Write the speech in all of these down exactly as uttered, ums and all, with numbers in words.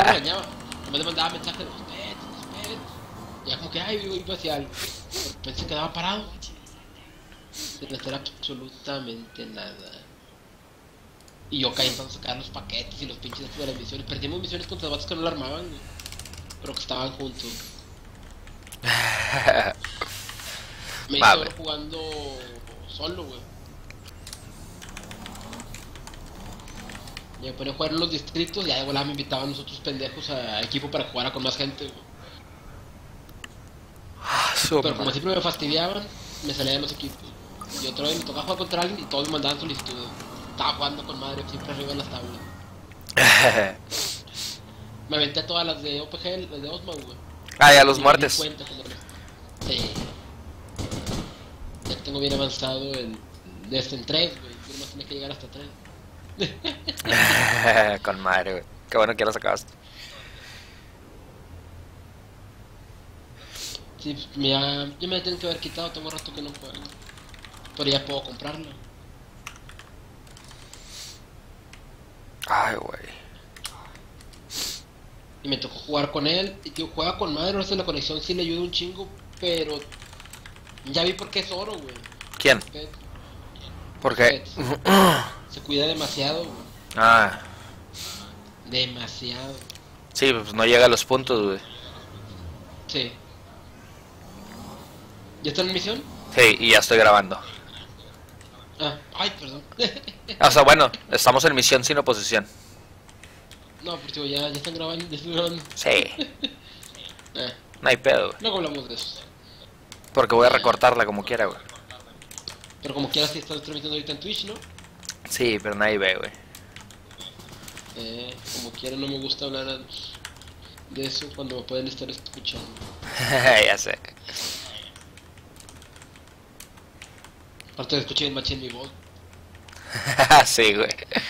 me regañaba. Me mandaba mensajes, espérate, espérate. Ya como que, ay, iba, iba hacia algo. Pensé que quedaba parado. Sin hacer absolutamente nada. Y yo caí entonces a sacar los paquetes y los pinches de las misiones. Perdimos misiones contra vatos que no la armaban, güey, pero que estaban juntos. Me hice oro jugando solo, güey. Me ponía a jugar en los distritos y ya de volada me invitaban a nosotros pendejos a equipo para jugar con más gente, güey. Pero como siempre me fastidiaban, me salía de los equipos. Y otra vez me tocaba jugar contra alguien y todos me mandaban solicitudes. Estaba jugando con madre, siempre arriba en las tablas. Me aventé todas las de O P G, las de Osmo, güey. Ah, ya los muertes. Sí. Ya tengo bien avanzado el de este en tres, güey. Yo nomás tenía que llegar hasta tres. Con madre, güey. Qué bueno que ya lo sacaste. Sí, pues ya, ya me la tienen que haber quitado, tengo rato que no juego. Pero ya puedo comprarlo. Ay, güey. Y me tocó jugar con él. Y tío, juega con madre, ahora la conexión sí le ayuda un chingo. Pero ya vi por qué es oro, güey. ¿Quién? ¿Por qué? Se cuida demasiado, güey. Ah. Demasiado. Sí, pues no llega a los puntos, güey. Sí. ¿Ya está en misión? Sí, y ya estoy grabando. Ah, ay, perdón. O sea, bueno, estamos en misión sin oposición. No, pues digo, ya, ya están grabando, ya están grabando. Sí. Ah, No hay pedo, güey. luego hablamos de eso. Porque voy a recortarla como quiera, güey. Pero como quieras, sí estás transmitiendo ahorita en Twitch, ¿no? Sí, pero nadie ve, güey. Eh, como quiera, no me gusta hablar de eso cuando me pueden estar escuchando. Ya sé. Aparte de escuchar el machín mi voz. Sí, güey.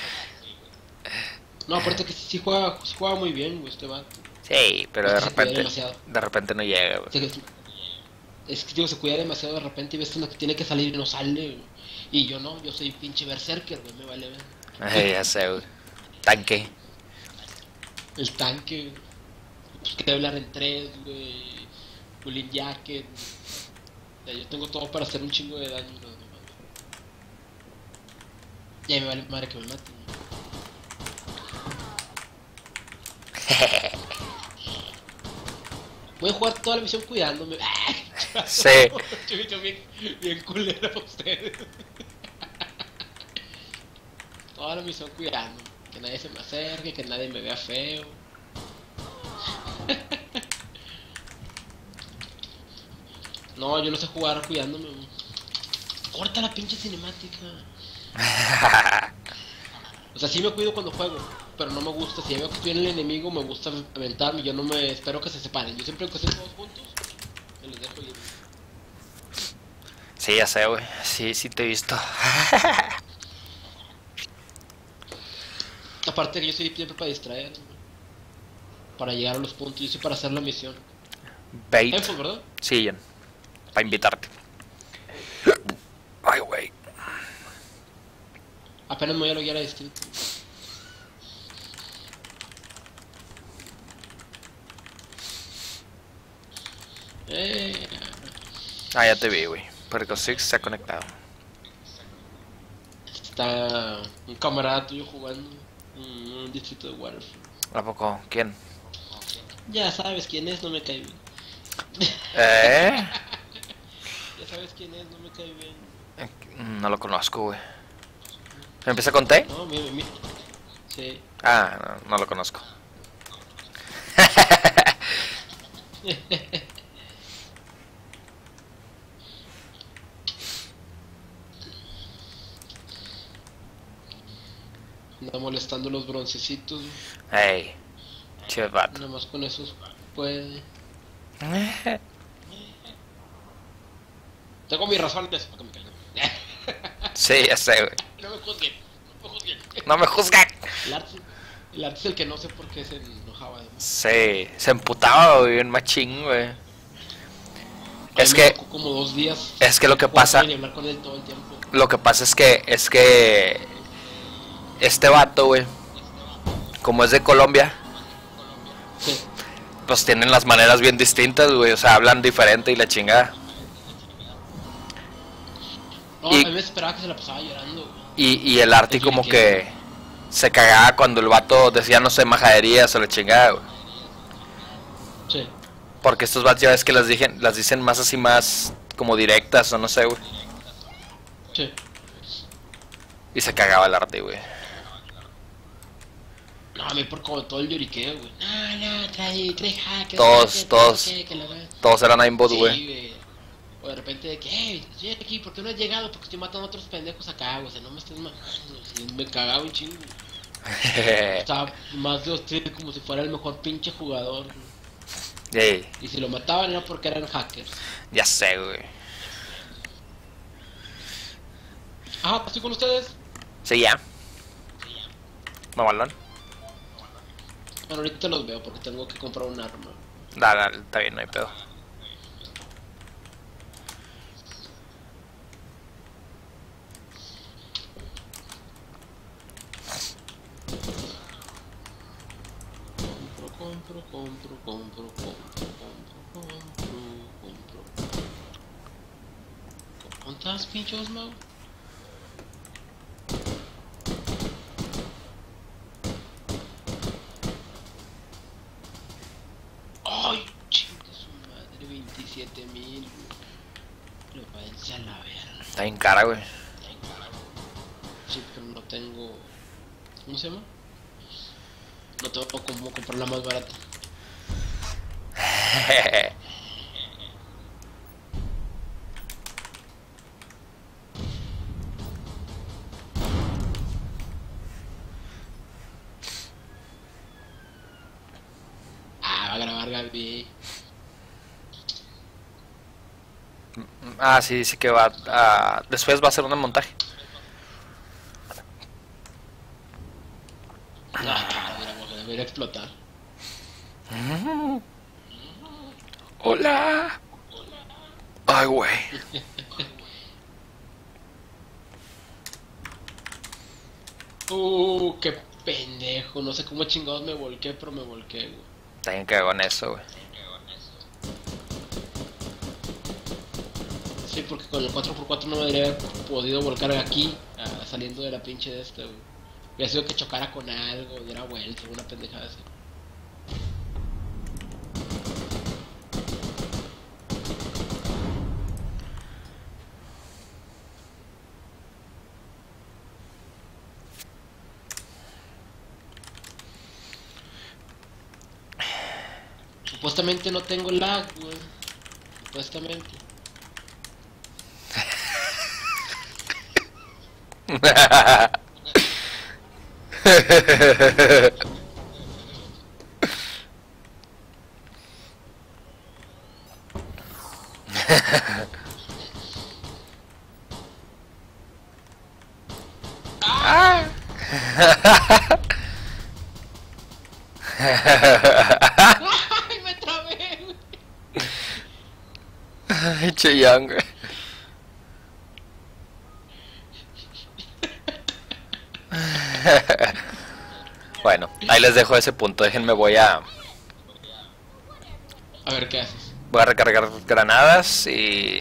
No, aparte que sí juega, sí juega muy bien, güey, este vato. Sí, pero de Se cuida repente, demasiado. de repente no llega, güey. O sea, que- es que digo, se cuida demasiado de repente y ves que tiene que salir y no sale, güey. Y yo no, yo soy pinche berserker, güey, me vale ver. Ay, ya sé, güey. Tanque. El tanque, pues que hablar en tres, güey. Pulling jacket. O sea, yo tengo todo para hacer un chingo de daño, no, no mames. Ya me vale madre que me maten. Voy a jugar toda la misión cuidándome. Sí. Yo bien, bien culero a ustedes. Toda la misión cuidándome. Que nadie se me acerque, que nadie me vea feo. No, yo no sé jugar cuidándome. Corta la pinche cinemática. O sea, sí me cuido cuando juego, pero no me gusta. Si veo que estoy en el enemigo, me gusta aventarme. Yo no me espero que se separen. Yo siempre que estén todos juntos, me los dejo ir. Sí, ya sé, güey. Sí, sí te he visto. Aparte que yo soy siempre para distraer, para llegar a los puntos. Yo soy para hacer la misión. Bait. Enfo, ¿verdad? Sí, Jen. Para invitarte. Ay, güey. Apenas me voy a loguear a distrito. Eh, Ah, ya te vi, güey. Porque Six se ha conectado. está un camarada tuyo jugando en un distrito de Waterford. ¿A poco? ¿Quién? Ya sabes quién es, no me cae bien. ¿Eh? Ya sabes quién es, no me cae bien. No lo conozco, güey. ¿Empieza con T? No, mira, mira. Sí. Ah, no, no lo conozco. Anda molestando los broncecitos. Ey, chido vato. Nada más con esos puede. Tengo mis razones para que me caigan. Sí, ya sé, güey. No me juzguen, no me juzguen. No me juzgan. El arte, el arte es el que no sé por qué se enojaba. Además. Sí, se emputaba, güey, bien machín, güey. Es me que, tocó como dos días. es que lo que jugar pasa, y hablar con él todo el tiempo. lo que pasa es que, es que, este vato, güey, como es de Colombia, Sí. Pues tienen las maneras bien distintas, güey. O sea, hablan diferente y la chingada. No, Y- a mí me esperaba que se la pasaba llorando, güey. Y, y el Arti El como lloriqueo. que se cagaba cuando el vato decía, no sé, majaderías o la chingada, güey. Sí. Porque estos vatos ya ves que las, dicen, las dicen más así, más como directas o no sé, güey. Sí. Y se cagaba el Arti, güey. No, a mí por como todo el lloriqueo, güey. No, no, trae, trae hackers. Todos, hackers, todos. que- que la verdad. Todos eran aimbot, Sí, güey. güey. O de repente de que, hey, estoy aquí, ¿por qué no has llegado? Porque estoy matando a otros pendejos acá, güey. O sea, no me estés matando. Sí, me cagaba un chingo. Estaba más de hostil como si fuera el mejor pinche jugador. Güey. Ey, Y si lo mataban era porque eran hackers. ya sé, güey. Ajá, estoy con ustedes. Sí, ya. Mamalón. Bueno, ahorita los veo porque tengo que comprar un arma. Dale, dale, está bien, no hay pedo. Compro, compro, compro, compro, compro, compro, compro, compro. ¿Dónde estás, pinche Osmao? Ay, chinga su madre, veintisiete mil. Lo váyanse a la verga. Está bien cara, güey. Sí, pero no tengo. ¿Cómo se llama? No tengo cómo comprar la más barata. Ah, va a grabar Gaby. Ah, sí, sí que va a... Después va a hacer un montaje. Ah, mira, mira, debería explotar. Hola. Ay, güey. Uh, qué pendejo. No sé cómo chingados me volqué, pero me volqué, güey. Está bien cagón eso, güey. Sí, porque con el cuatro por cuatro no me habría podido volcar aquí, ah, saliendo de la pinche de este, güey. Hubiera sido que chocara con algo, diera vuelta, una pendejada así. Supuestamente no tengo lag, güey. Supuestamente. Ah. ¡Ay, me trabé, güey! Ay, Cheyang, güey. Bueno, ahí les dejo ese punto. Déjenme, voy a... A ver, ¿qué haces? Voy a recargar granadas y...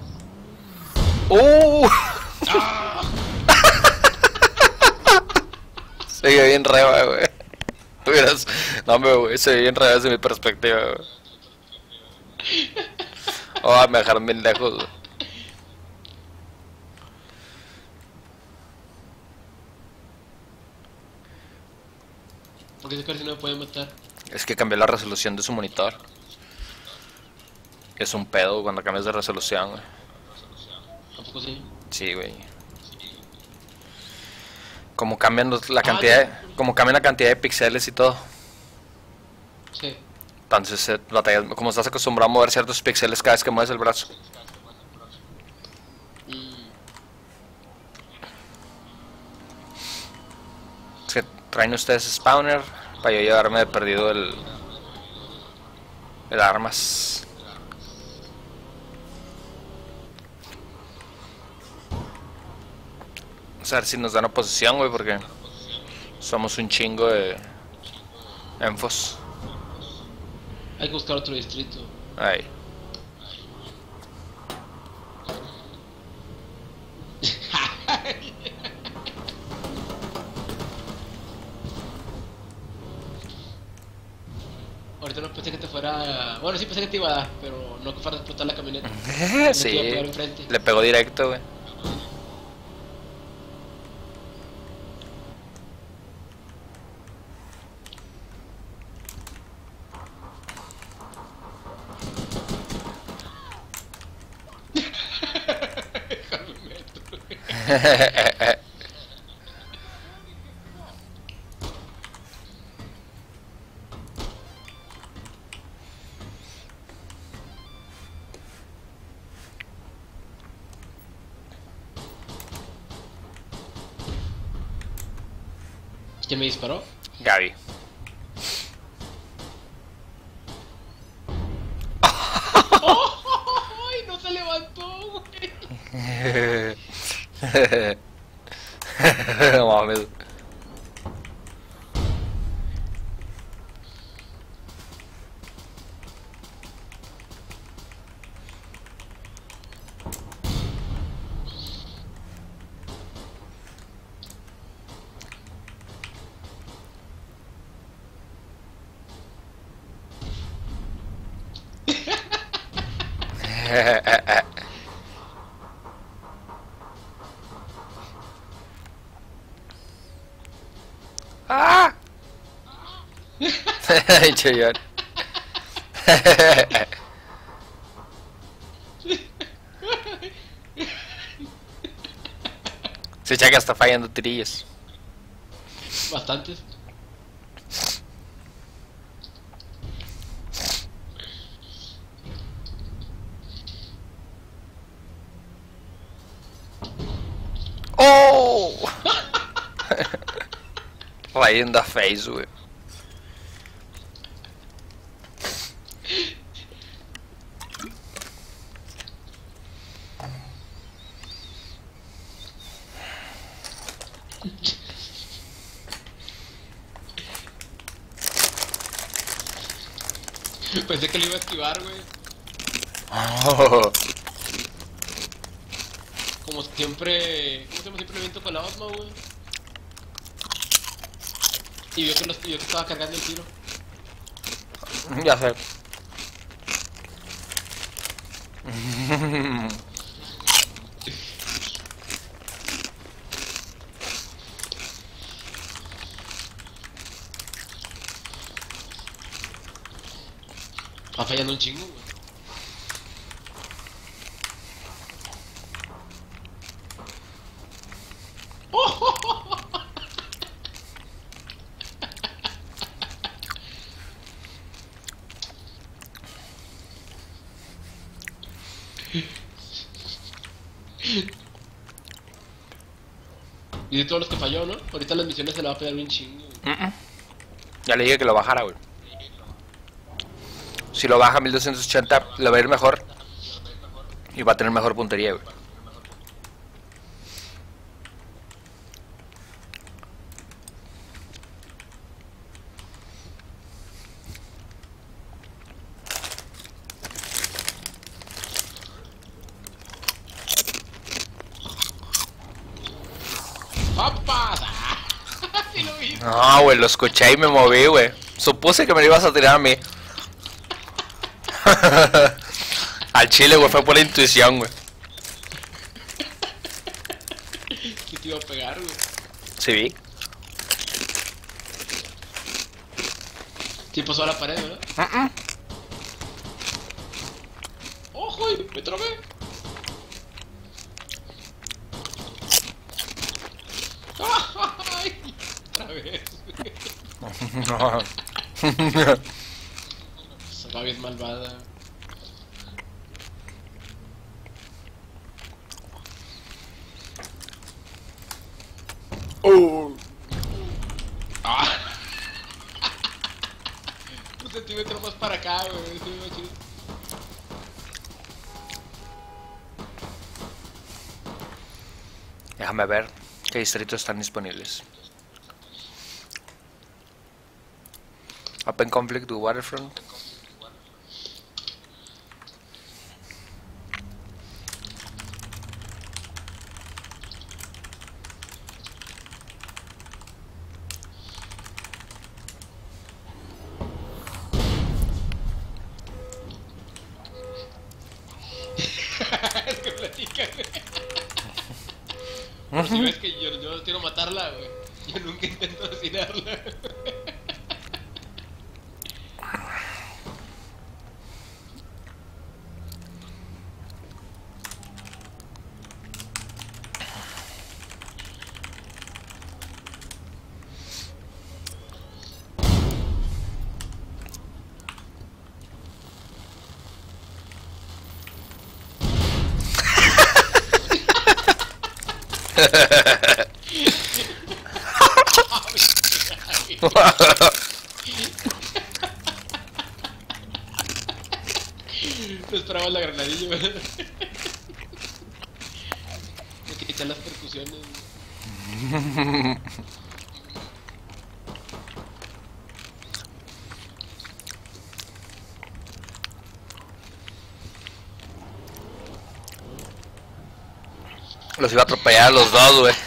¡Uh! ¡Ah! Se ve bien reba, güey. Hubieras... No, me güey, se ve bien reba desde mi perspectiva, güey. Oh, me dejaron bien lejos, güey. Porque ese casi no me puede matar. Es que cambió la resolución de su monitor. Es un pedo cuando cambias de resolución, güey. Tampoco sí. Sí, güey. Como cambian los- la cantidad de, como cambian la cantidad de píxeles y todo. Sí. Entonces, eh, batallas- como estás acostumbrado a mover ciertos píxeles cada vez que mueves el brazo. Mm. Es que traen ustedes spawner para yo llevarme de perdido el... El armas. Vamos a ver si nos dan oposición, güey, porque somos un chingo de... Enfos. Hay que buscar otro distrito. Ay. Ahorita no pensé que te fuera... Bueno, sí pensé que te iba a dar, pero no que fuera a explotar la camioneta. No Sí, te iba a pegar enfrente. le pegó directo, güey. Déjame meto. ¿Quién me disparó? Gaby. ¡Oh! ¡Ay! No se levantó, güey. No mames. ¡Ah! Chillón. Se echa que está fallando tirillos. Bastantes. ¡Oh! Right in the face, güey. Pensé que lo iba a esquivar, güey. Oh. Como siempre... ¿Cómo se llama? Siempre me viento con la Osmo, güey. Y vio que, los, vio que estaba cargando el tiro. Ya sé. Va fallando un chingo, güey. Y de todos los que falló, ¿no? Ahorita las misiones se le va a pegar un chingo. Mm -mm. Ya le dije que lo bajara, güey. Si lo baja a mil doscientos ochenta, le va a ir mejor. Y va a tener mejor puntería, güey. ¡Papas! ¡Sí lo vi! No, güey, lo escuché y me moví, güey. Supuse que me lo ibas a tirar a mí. Al chile, güey, fue por la intuición, güey. ¿Qué te iba a pegar, güey? Sí, vi. Sí pasó a la pared, ¿verdad? Uh -uh. ¡Ojo! ¡Me trabé! ¡Ay! Otra vez. Esa Gaby es malvada. Oh. Ah. Un centímetro más para acá, güey. Eso iba chido. Déjame ver qué distritos están disponibles. Open Conflict to Waterfront. Por si ves que yo, yo quiero matarla, güey. Yo nunca intento asesinarla. No esperaba la granadilla, güey. Me quité las percusiones, güey. Los iba a atropellar a los dos, güey.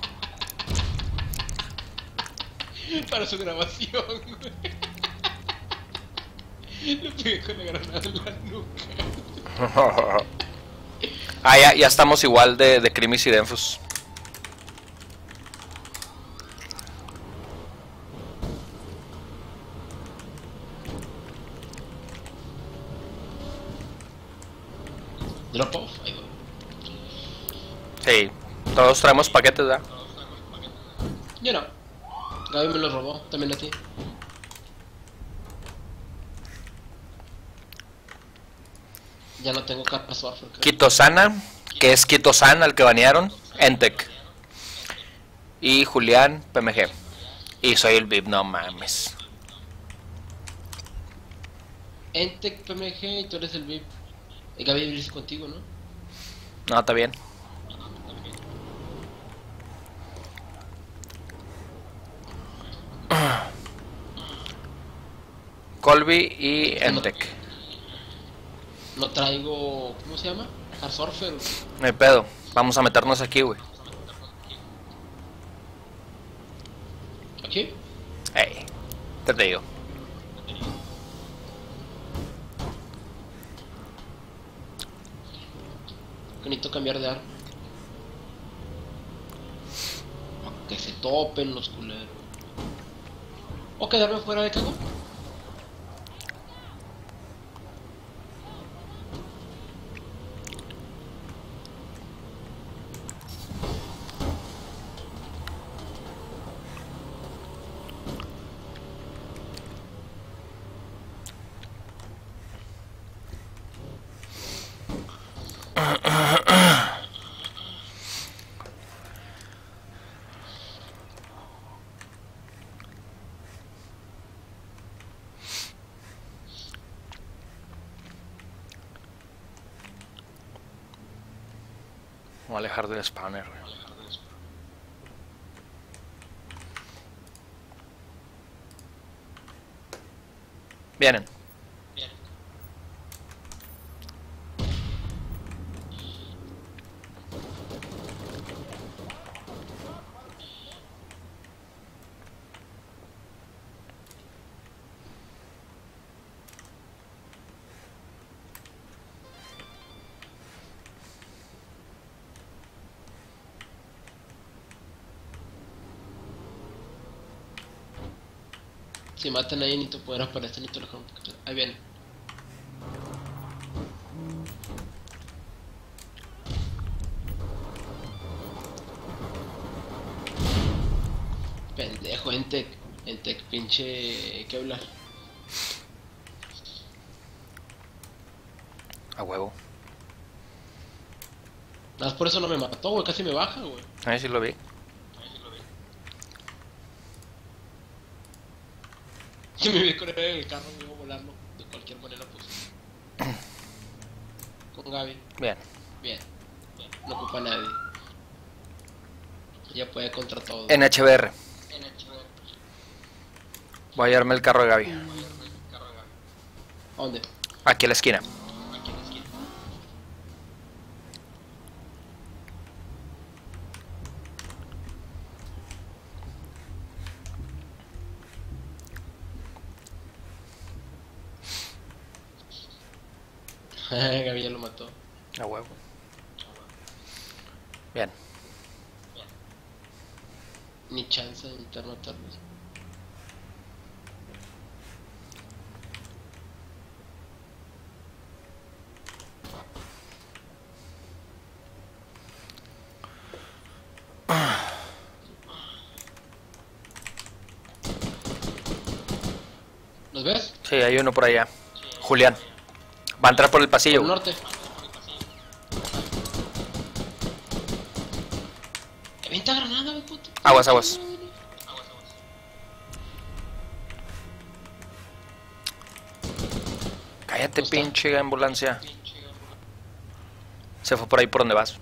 Para su grabación, güey. Le pegué con la granada en la nuca. Ah, ya, ya estamos igual de, de Crimis y Denfus. Drop off, ahí va. Sí, todos traemos paquetes, ¿verdad? Yo no. Gaby me lo robó, también a ti. Ya no tengo capa surfer. creo. Kitosana, que es Kitosan al que banearon, Entec. Y Julián, P M G. Y soy el V I P, no mames. Entec, P M G y tú eres el V I P. Y Gaby vive contigo, ¿no? No, está bien. Colby y Entec. No traigo... ¿Cómo se llama? Hard Surfer. No hay pedo. Vamos a meternos aquí, güey. ¿Aquí? Ey, ¿qué te digo? Que necesito cambiar de arma. Que se topen los culeros. ¿O quedarme fuera de cago? Voy a alejar del spawner, güey. Vienen. Si matan ahí, ni te poder aparecer ni te lo dejan. Ahí viene. Pendejo, Entec. Entec, pinche. ¿Qué hablar? A huevo. Nada más por eso no me mató, güey. Casi me baja, güey. Ahí sí lo vi. Si me vi correr en el carro, me iba a volarlo. De cualquier manera, pues. Con Gaby. Bien. Bien. Bien. No ocupa a nadie. Ella puede contra todo. N H B R. Voy a llevarme el carro de Gaby. ¿A dónde? Aquí a la esquina. Gaby ya lo mató. A huevo. Bien. Ni chance de intentar matarlos. ¿Los ves? Sí, hay uno por allá. Julián. Va a entrar por el pasillo. Por el norte. Avienta granada, güey, puto. Aguas, aguas. Cállate, ¿Dónde está? pinche ambulancia. Se fue por ahí por donde vas.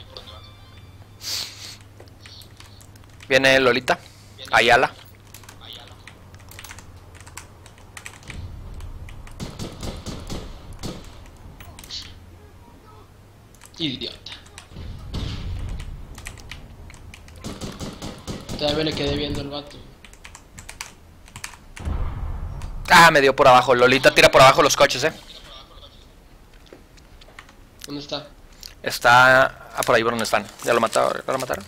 Viene Lolita. Ayala. Idiota. Todavía le quedé viendo el vato. Ah, me dio por abajo. Lolita tira por abajo los coches, eh. ¿Dónde está? Está ah, por ahí por donde están. Ya lo mataron. ¿Ya lo mataron?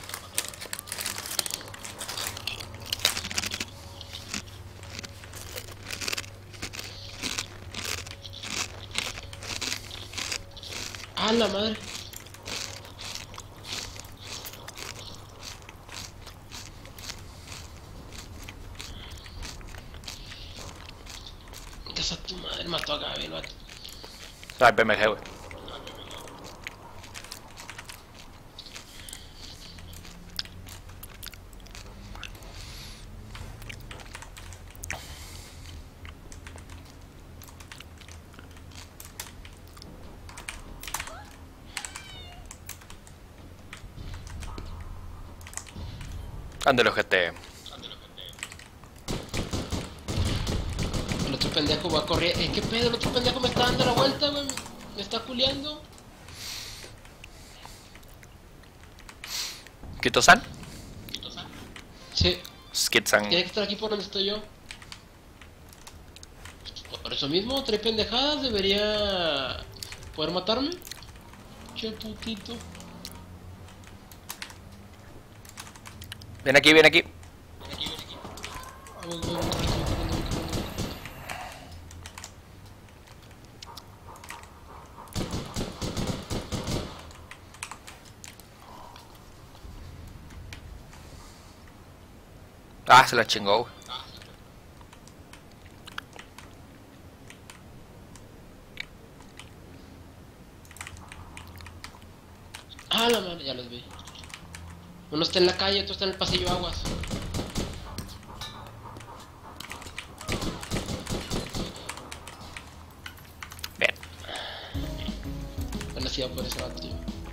¡Ah, la madre! Casa tu madre, mató a Gaby el vato. Ay, P M G, güey. Ándale, ojete. El otro pendejo va a correr. Eh, ¿Qué pedo? El otro pendejo me está dando la vuelta, güey. Me está culiando. ¿Quito-san? Sí. Skid-san. Tiene que estar aquí por donde estoy yo. Por eso mismo, trae pendejadas. Debería poder matarme. Che putito. Ven aquí, ven aquí. Ah, voy, voy, voy, voy, voy, voy, voy. Ah, se la chingó, güey. Ah, la madre, ya los vi. Uno está en la calle, otro está en el pasillo aguas. Bien. Bueno, sí, por ese vato, tío.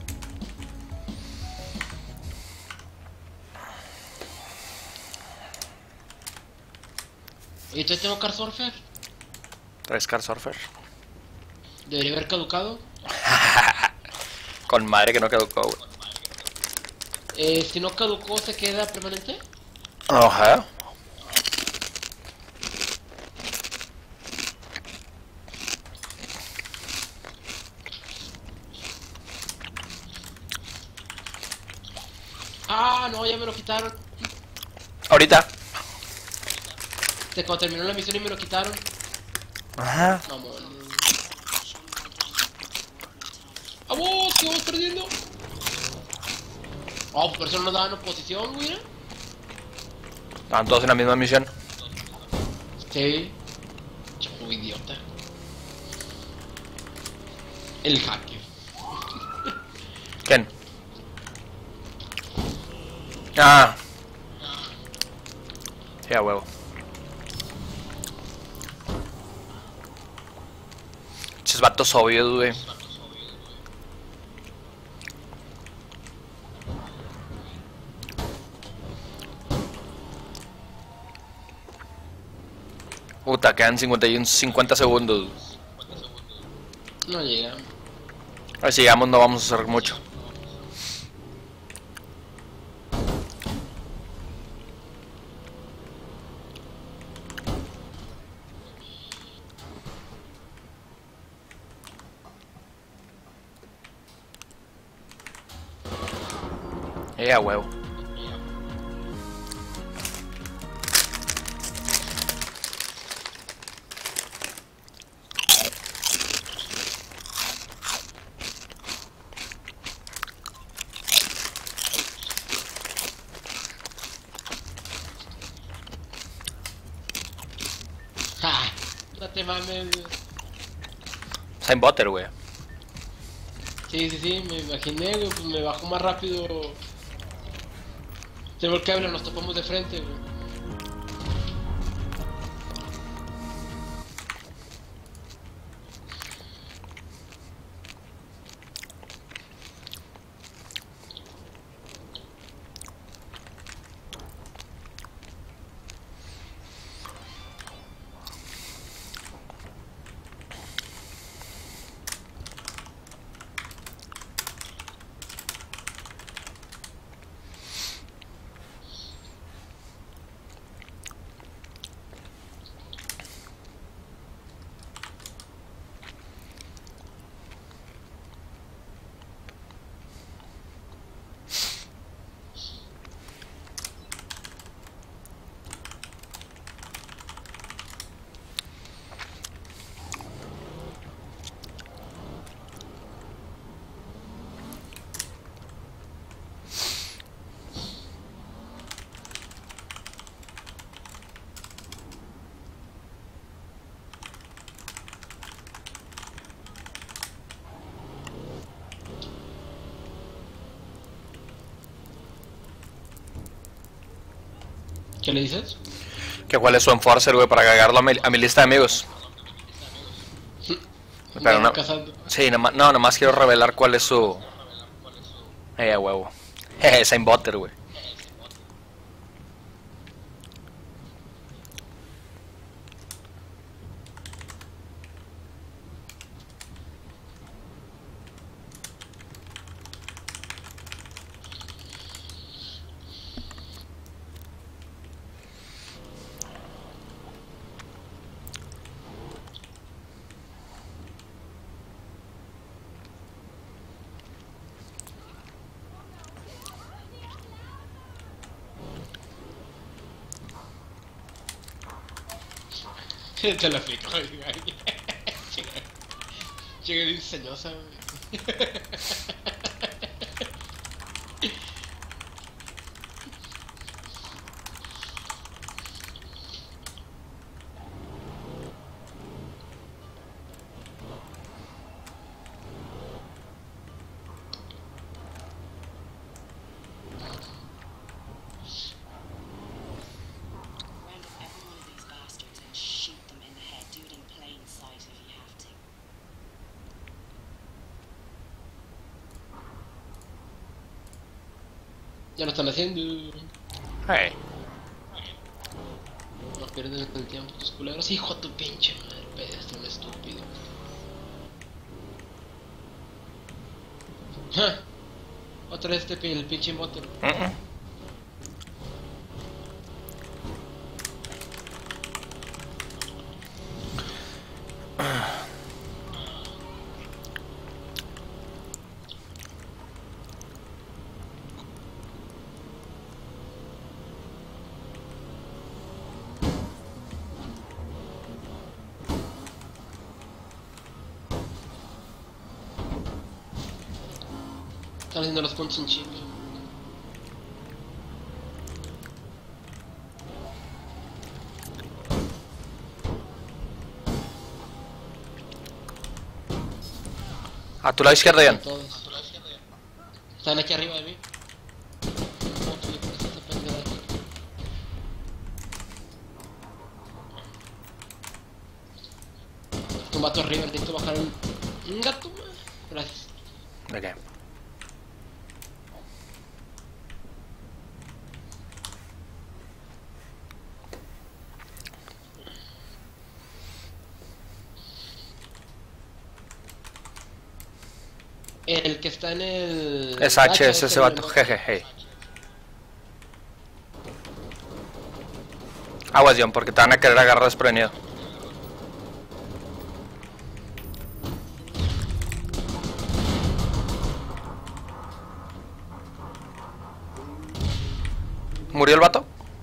Oye, ¿todavía tengo Car Surfer? Traes Car Surfer. Debería haber caducado. Con madre que no caducó, güey. Eh, si no caducó, ¿se queda permanente? Ajá. Ah, no, ya me lo quitaron. Ahorita. De cuando terminó la misión y me lo quitaron. Ajá. Mamón. ¡A vos! ¿Qué vamos perdiendo? Oh, por eso no nos daban oposición, güey. Estaban todos en la misma misión. Sí. Chico idiota. El hacker. ¿Quién? Ah. Sí, a huevo. Esos vatos obvios, güey. Puta, quedan cincuenta y uno, cincuenta segundos. No llega. A ver si llegamos, no vamos a hacer mucho. Eh, a huevo. mames. Sign Butter, güey. Sí, sí, sí, me imaginé, güey, pues me bajó más rápido. Tengo el cable, nos topamos de frente, güey. ¿Qué le dices? Que cuál es su enforcer, güey, para agregarlo a mi, a mi lista de amigos. Pero no, sí, nomás, no, nomás quiero revelar cuál es su... Eh, a huevo. Jeje, Sign Butter, güey. Te la aplico, güey. Llega diseñosa, güey. Ya lo están haciendo. Hey. No pierden el tiempo tus culeros. Hijo de tu pinche madre, pedestre estúpido. ¡Ja! Otra vez este el pinche motor. Uh -uh. Están haciendo los puntos en chinga. A tu lado izquierda, Ian. Todos. Están aquí arriba de mí. No, tú le pones esta pendeja aquí. Un vato arriba, necesito bajar un... un gato más. Gracias. ¿De qué? El que está en el... Es H, es ese vato, jeje, hey. Aguas, John, porque te van a querer agarrar desprevenido. ¿Murió el vato?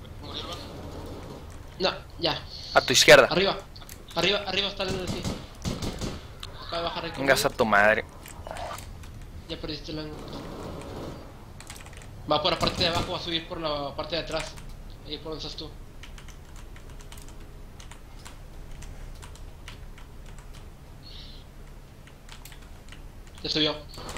No, ya. A tu izquierda. Arriba. Arriba, arriba está el... Sí. Acaba de bajar el... Vengas a tu madre. Ya perdiste el ángulo. Va por la parte de abajo, va a subir por la parte de atrás. Ahí por donde estás tú. Ya subió.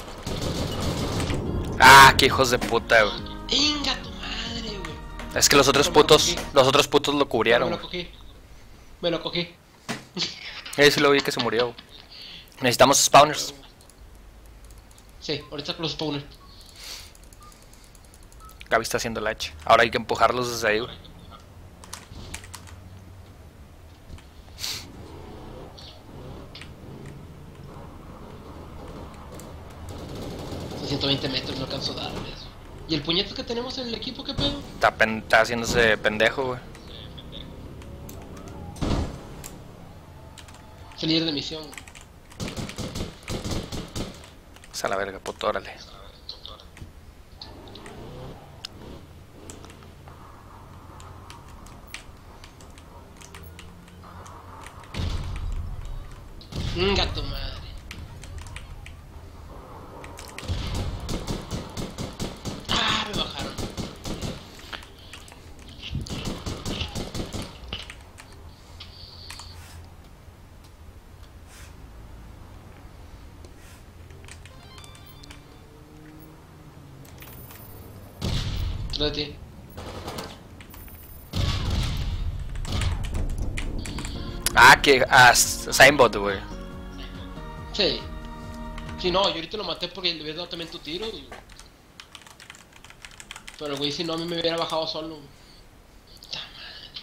Ah, qué hijos de puta, güey. ¡Inga tu madre, güey! Es que los otros Pero me lo putos, cogí. los otros putos lo Pero cubrieron, me lo güey. cogí. Me lo cogí. Ahí sí lo vi que se murió, güey. Necesitamos spawners. Sí, ahorita con los spawners. Gaby está haciendo la H. Ahora hay que empujarlos desde ahí, güey. ciento veinte metros no alcanzo a darles. ¿Y el puñetazo que tenemos en el equipo qué pedo? Está, pen- está haciéndose pendejo, güey. Es el líder de misión. Es a la verga, puto, órale. Inga tu madre. Ah, me bajaron. Lo de ti. Ah, que. Ah, Signbot, güey. Sí. Sí, no, yo ahorita lo maté porque le había dado también tu tiro. Y... Pero el güey, si no, a mí me hubiera bajado solo. Ta madre.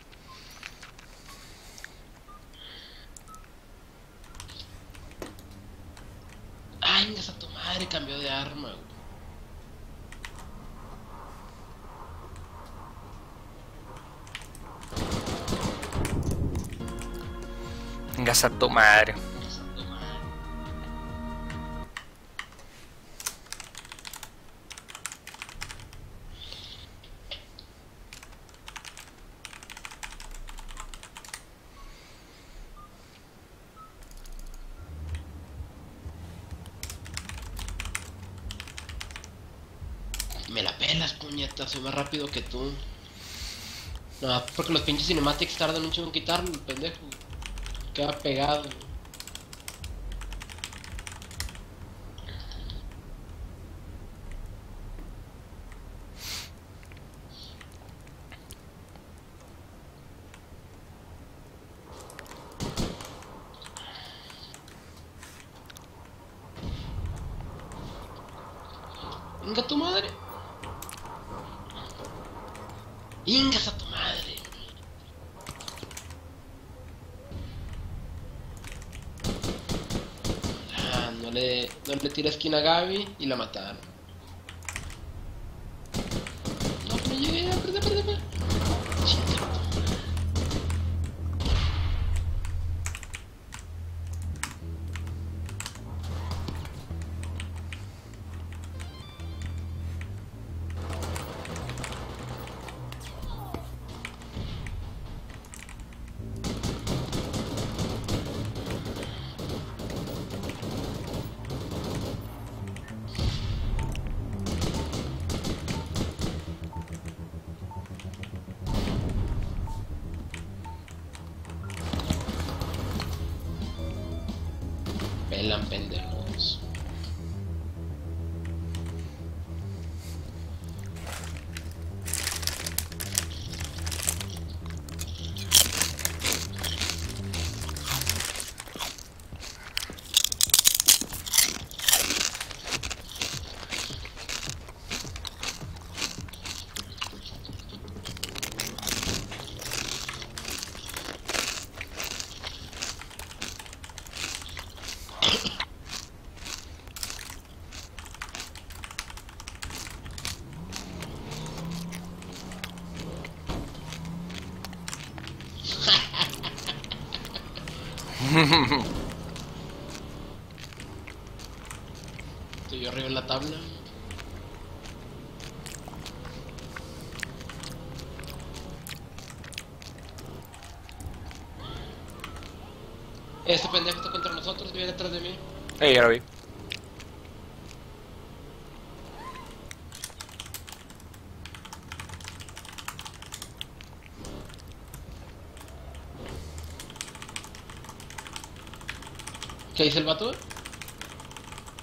Ay, vengas a tu madre, cambió de arma, güey. Vengas a tu madre. Me la pelas, puñeta, soy más rápido que tú. No, porque los pinches cinematics tardan mucho en quitarlo, el pendejo. Queda pegado. Inga tu madre. Ingas a tu madre. Ah, no le, no le tiré esquina a Gaby y la mataron. No, pero llegué, aprieta, aprieta, aprieta. Chinga. Pelan pendejos. Estoy yo arriba en la tabla. Este pendejo está contra nosotros, viene detrás de mí. Ey, ya lo vi. ¿Qué dice el vato?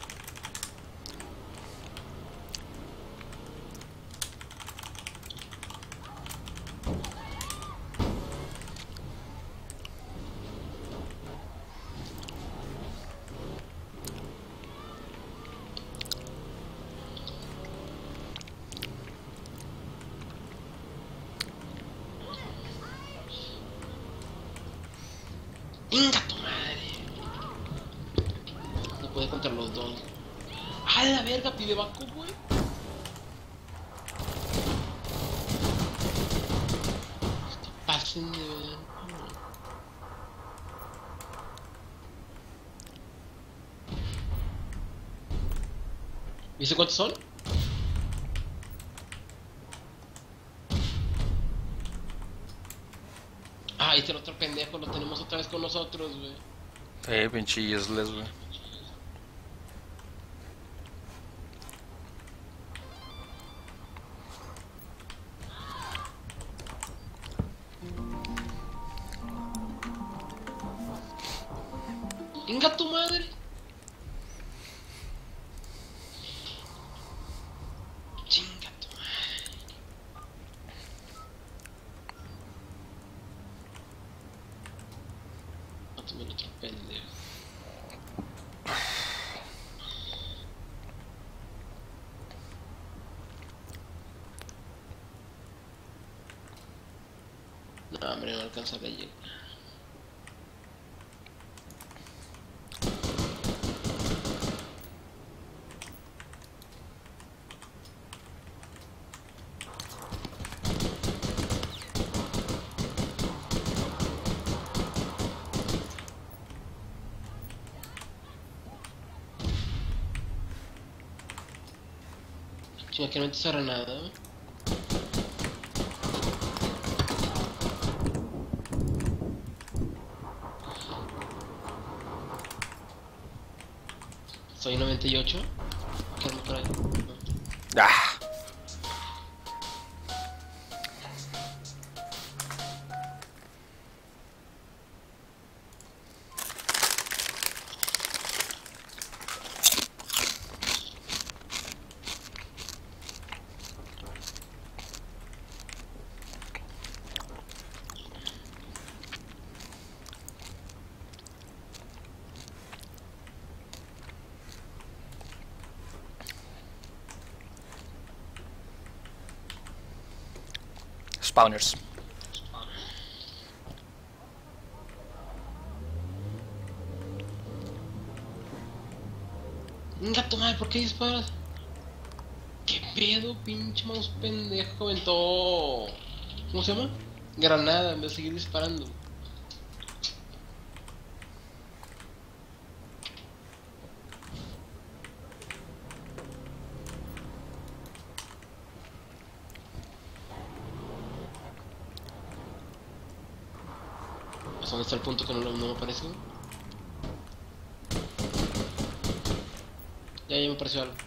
¡Inga tu madre! No puede contra los dos. ¡Ah, la verga! Pide banco, güey. Pasen de ver. ¿Viste cuántos son? Ah, este el otro pendejo lo tenemos otra vez con nosotros, güey. Eh, pinche useless, güey. ¡Inga tu madre! ¡Chinga tu madre! Mátame el otro pendejo. No, hombre, no alcanza a llegar. Chinga, que no te cerra nada, güey. Soy noventa y ocho. Quédame por ahí. No. Ah. Spawners. Venga, tu madre, ¿por qué disparas? ¿Qué pedo, pinche mouse pendejo? Aventó... ¿Cómo se llama? Granada en vez de seguir disparando. ¿Dónde está el punto que no, no me aparece? Ya, ya me apareció algo.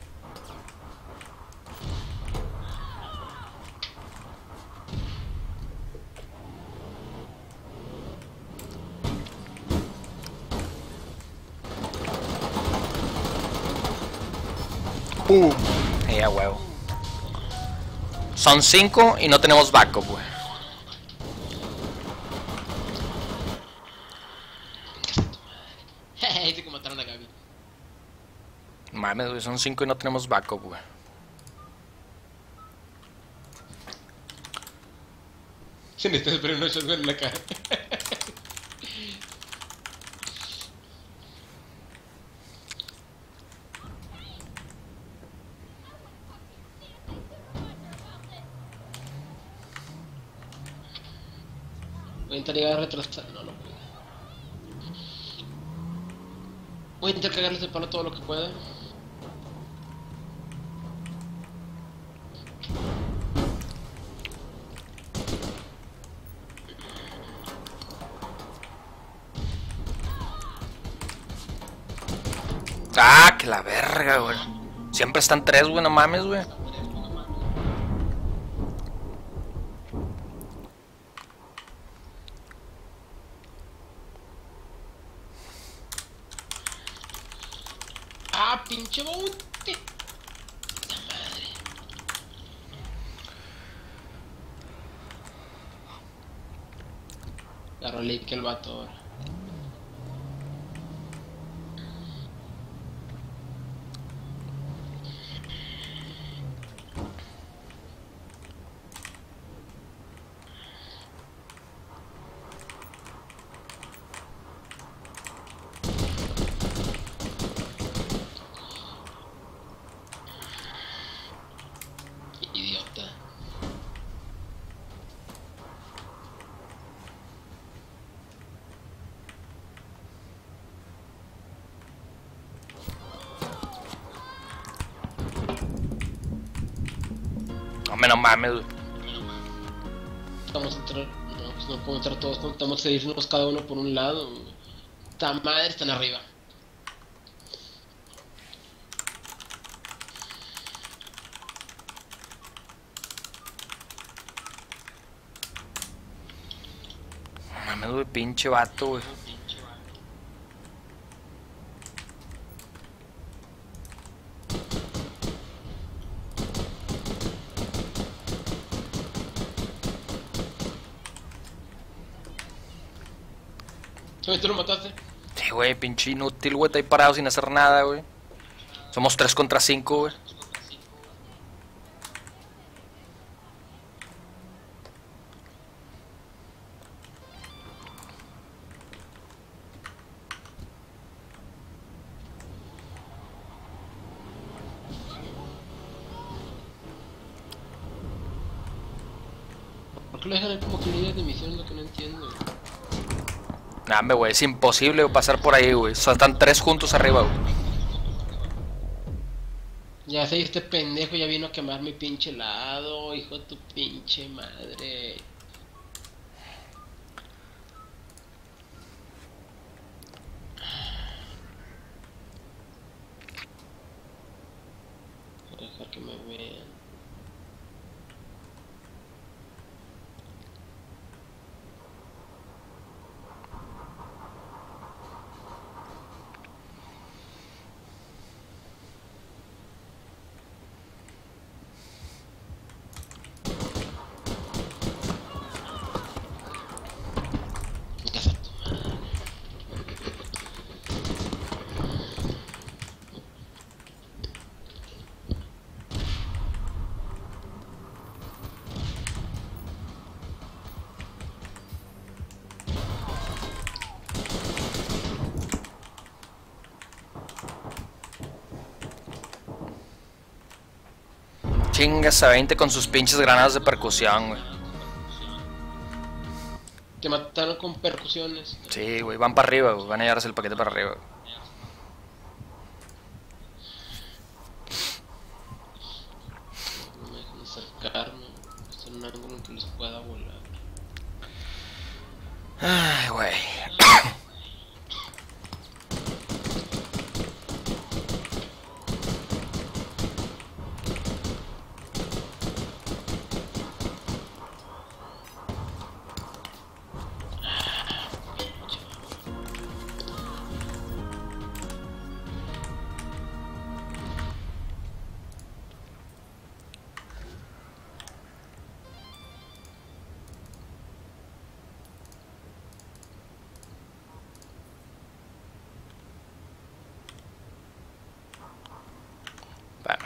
¡Pum! Eh, a huevo. Son cinco y no tenemos backup, güey. Dice que mataron a Gaby. Mames, güey, son cinco y no tenemos backup, güey. Se me está esperando una shotgun en la cara. Voy a intentar llegar a retrasar. No, no puedo. Voy a intentar cagarles el palo todo lo que pueda. Ah, que la verga, güey. Siempre están tres, güey, no mames, güey. ¡Ah, pinche bote! ¡La madre! Agarró leak el vato ahora. No, menos mames, güey. Vamos a entrar. No, pues no podemos entrar todos. Contamos que irnos cada uno por un lado. Esta madre están arriba. No mames, güey, pinche vato, güey. ¿Tú lo mataste? Sí, güey, pinche inútil, güey, está ahí parado sin hacer nada, güey. Somos tres contra cinco, güey. ¿Por qué le dejan como que líneas de misión? Lo que no entiendo. Nah, güey, es imposible pasar por ahí, güey. O sea, están tres juntos arriba, güey. Ya sé, este pendejo ya vino a quemar mi pinche helado, hijo de tu pinche madre. Voy a dejar que me vean. Mi casa tu madre. Chingas a veinte con sus pinches granadas de percusión, güey. Te mataron con percusiones. Sí, güey, van para arriba, güey. Van a llevarse el paquete para arriba, güey. No me dejan acercarme. Estoy en un ángulo en que les pueda volar. Ay, güey. Bueno.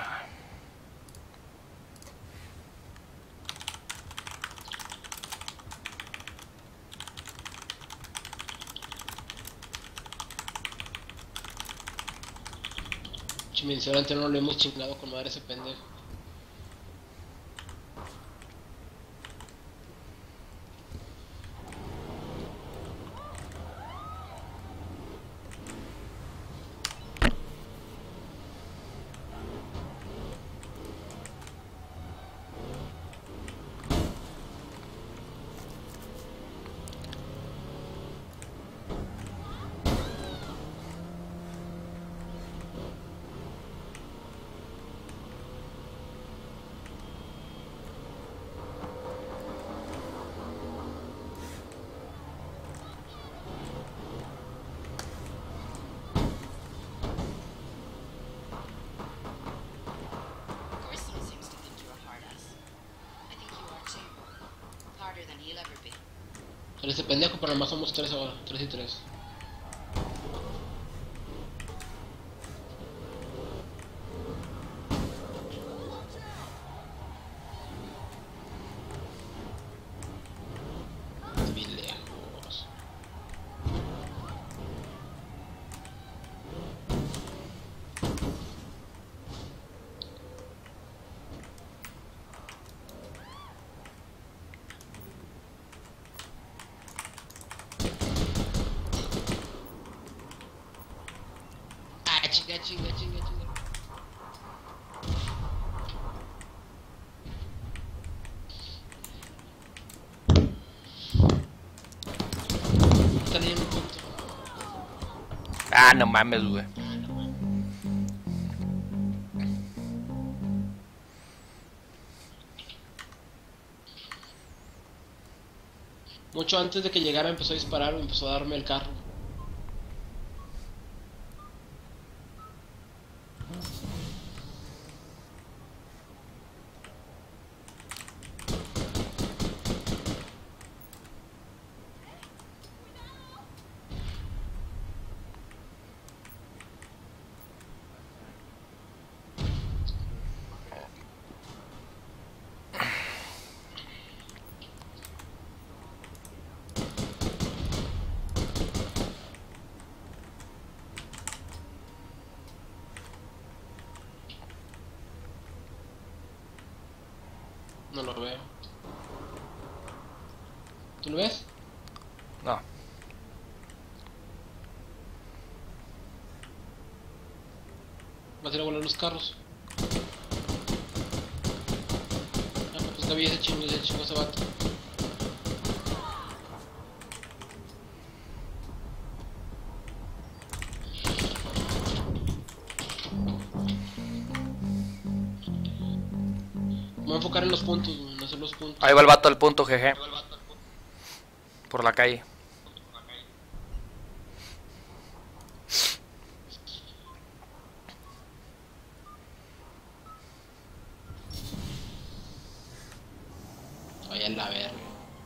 Sinceramente no lo hemos chingado con madre ese pendejo. Pero ese pendejo, pero nomás somos tres ahora, tres y tres. Muy lejos. Ah, chinga, chinga, chinga, chinga. Ah, no mames, güey. Mucho antes de que llegara empezó a disparar, me empezó a darme el carro. No lo veo. ¿Tú lo ves? No. Va a tirar a volar los carros. Ah, pues Gaby ese chingo, ese chingo ese vato. Me voy a enfocar en los puntos, en hacer los puntos. Ahí va el vato al punto, jeje. Por la calle. Vaya a la verga.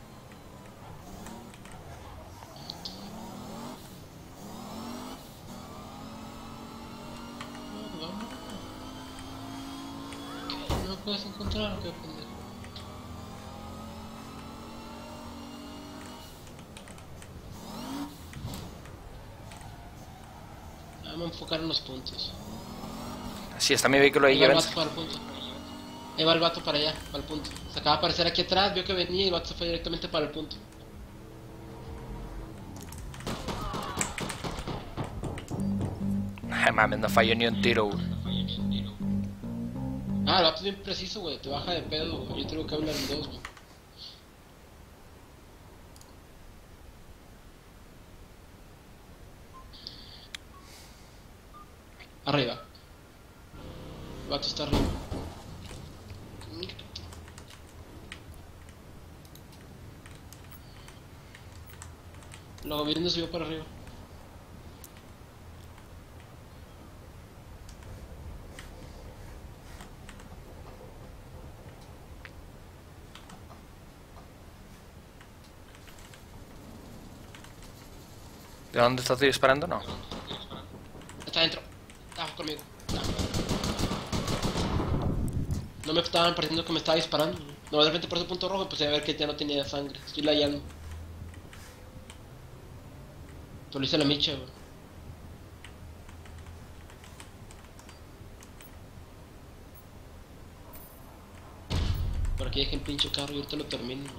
No, vamos. ¿Qué? ¿No puedes encontrar o qué, pendejo? Vamos a enfocar en los puntos. Sí, está mi vehículo ahí, Ahí va el llévense. vato para el punto. Ahí va el vato para allá, para el punto. Se acaba de aparecer aquí atrás, vio que venía y el vato se fue directamente para el punto. Ay, mames, no falló ni un tiro, güey. Ah, el vato es bien preciso, güey. Te baja de pedo, güey. Yo tengo que hablar en dos, güey. Arriba. El vato está arriba. Luego viene subió para arriba. ¿De dónde estás disparando? No. Está adentro. Está conmigo. Está. No me estaban pareciendo que me estaba disparando. No, de repente por ese punto rojo, pues a ver que ya no tenía sangre. Estoy layando. Pero le hice la micha, güey. Por aquí dejé el pinche carro y ahorita lo termino.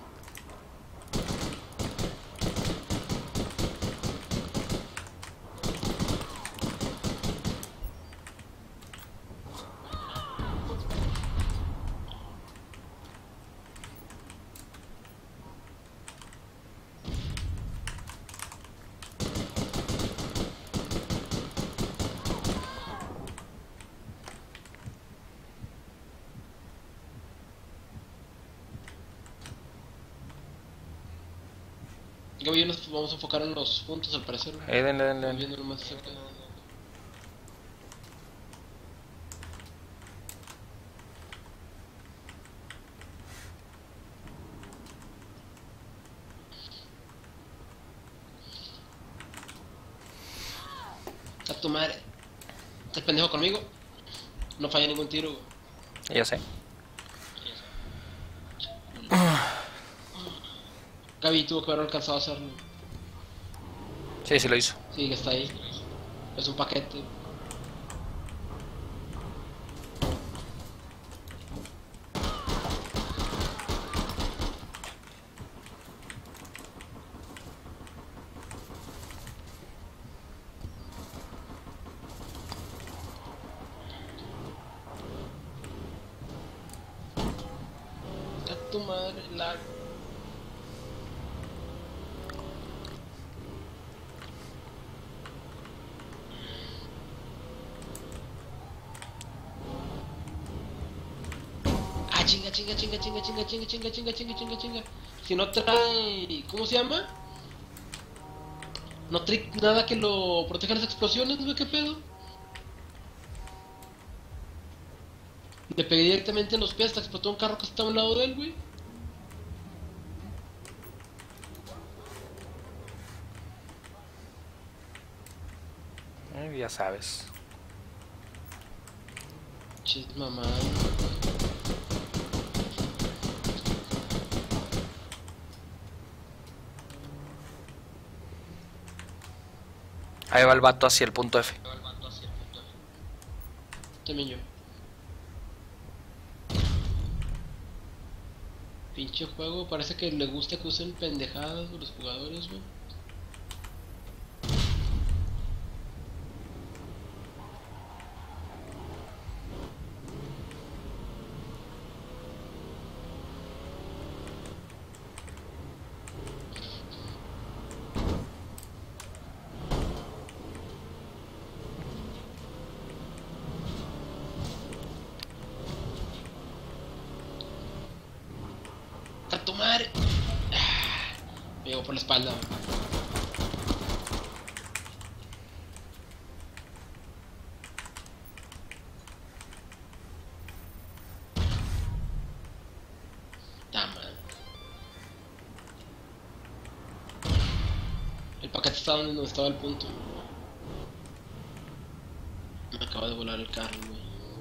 Gaby, nos vamos a enfocar en los puntos al parecer. Eh, denle, denle, Estoy denle. viendo lo más cerca. A tu madre. ¿Estás pendejo conmigo? No falla ningún tiro, güey. Ya sé. Gaby tuvo que haber alcanzado a hacerlo. Sí, sí lo hizo. Sí, que está ahí. Es un paquete. A tu madre, la... chinga, chinga, chinga, chinga, chinga, chinga, chinga, chinga, chinga, chinga, chinga. Si no trae... ¿Cómo se llama? No trae nada que lo proteja de las explosiones, güey, ¿qué pedo? Le pegué directamente en los pies hasta explotó un carro que estaba a un lado de él, güey. Eh, ya sabes. Chis, mamá. Ahí va el vato hacia el punto F. También yo. Pinche juego, parece que le gusta que usen pendejadas los jugadores, güey. ¡A tu madre! Ah, me llegó por la espalda, güey. Ta madre. El paquete estaba donde estaba el punto. Me acaba de volar el carro, güey.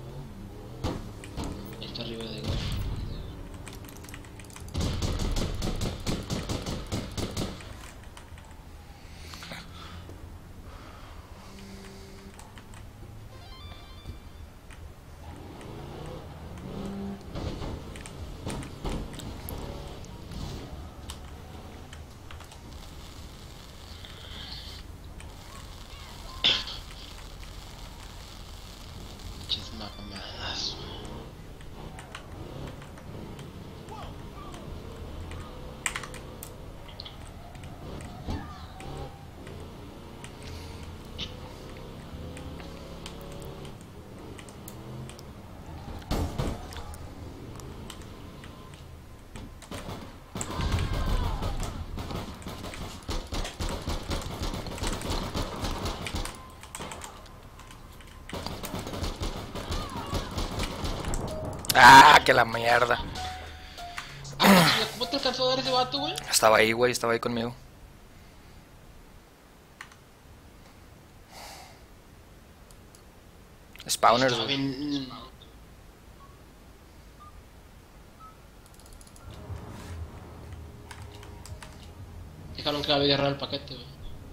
Ahí está arriba de güey. Pinches mamadas, güey. Ah, que la mierda. Ah, chinga, ¿cómo te alcanzó a dar ese vato, güey? Estaba ahí, güey, estaba ahí conmigo. Spawners, Estaba güey. bien... Dejaron que había agarrar el paquete, güey.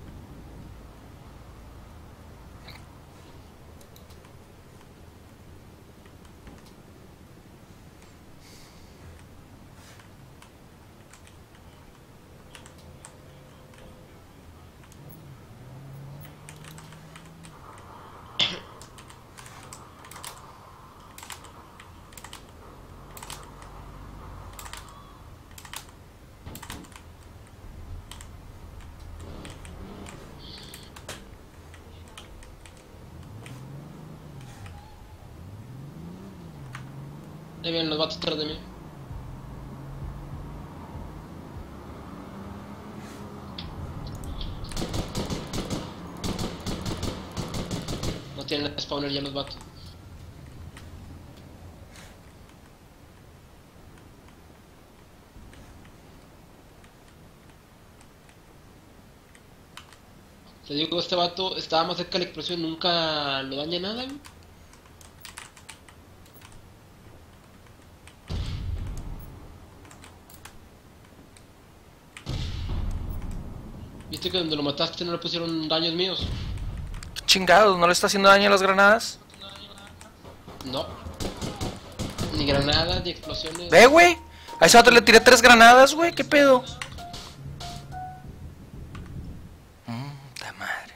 Ahí vienen los vatos atrás de mí. No tienen spawner ya los vatos. Te digo, este vato estaba más cerca de la explosión, nunca lo daña nada, güey. Viste que donde lo mataste no le pusieron daños míos. Chingados, ¿no le está haciendo daño a las granadas? No. Ni granadas, ni explosiones. Ve, güey. A ese vato le tiré tres granadas, güey. ¿Qué pedo? Mmm, la madre.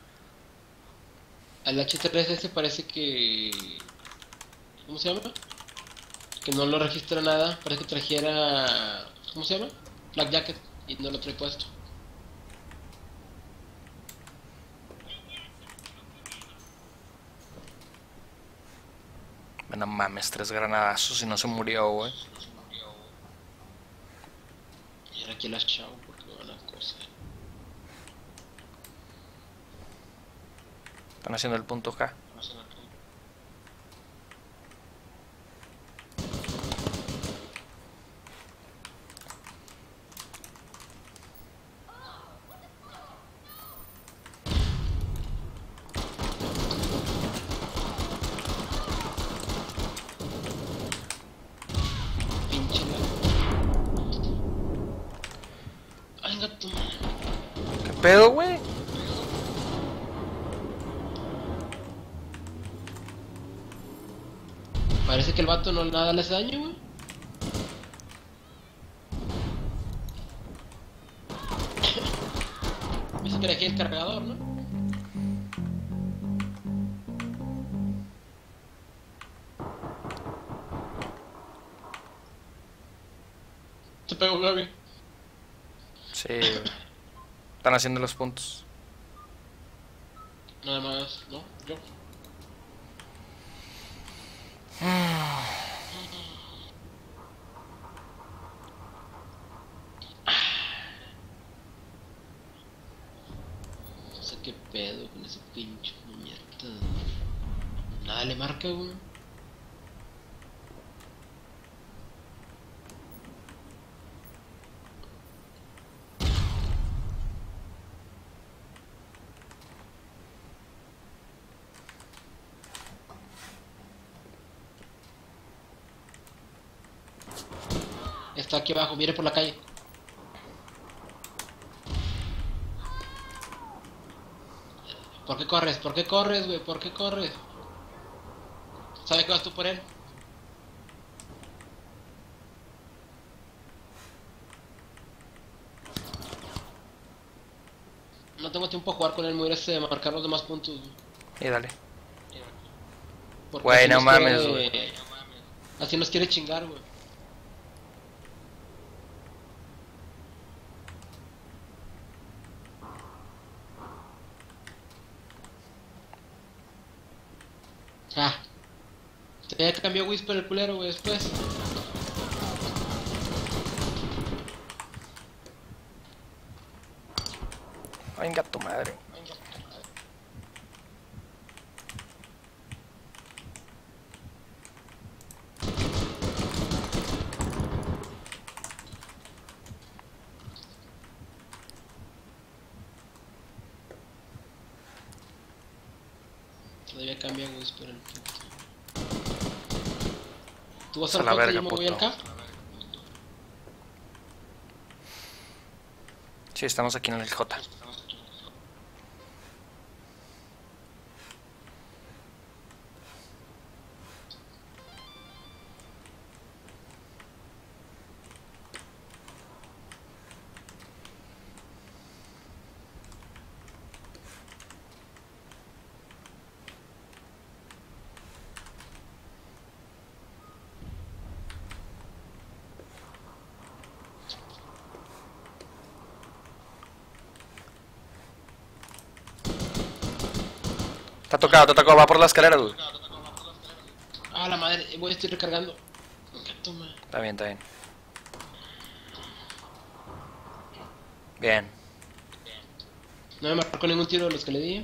Al H tres S parece que... ¿Cómo se llama? Que no lo registra nada. Parece que trajera... ¿Cómo se llama? Black Jacket. Y no lo trae puesto. No mames, tres granadazos y no se murió, güey. Y ahora aquí las chao porque me van a coser. Están haciendo el punto K. Pinche la... Ay, gato, man. ¿Qué pedo, güey? Parece que el vato no nada le hace daño, güey. Dice que le dejé el cargador, ¿no? Se pegó Gaby. Sí, güey. Están haciendo los puntos. Nada más, ¿no? Yo. No sé qué pedo con ese pinche puñeta. Nada le marca, güey. Está aquí abajo, mire por la calle. ¿Por qué corres? ¿Por qué corres, güey? ¿Por qué corres? ¿Sabe que vas tú por él? No tengo tiempo a jugar con él, me voy a ir a este, marcar los demás puntos, güey. Y dale. Porque Güey, así no nos mames, quiere- güey. Así nos quiere chingar, güey. Ah. Ya cambió Whisper el culero, güey, después. Venga tu madre. Todavía cambia Whisper el puto. ¿Tú vas A al la J y verga, yo me voy al puto. K? Sí, estamos aquí en el J. Te ha tocado, te ha tocado, va por la escalera, güey. Ah, la madre, voy, estoy recargando. ¿Qué toma? Está bien, está bien. Bien. No me marcó ningún tiro de los que le di.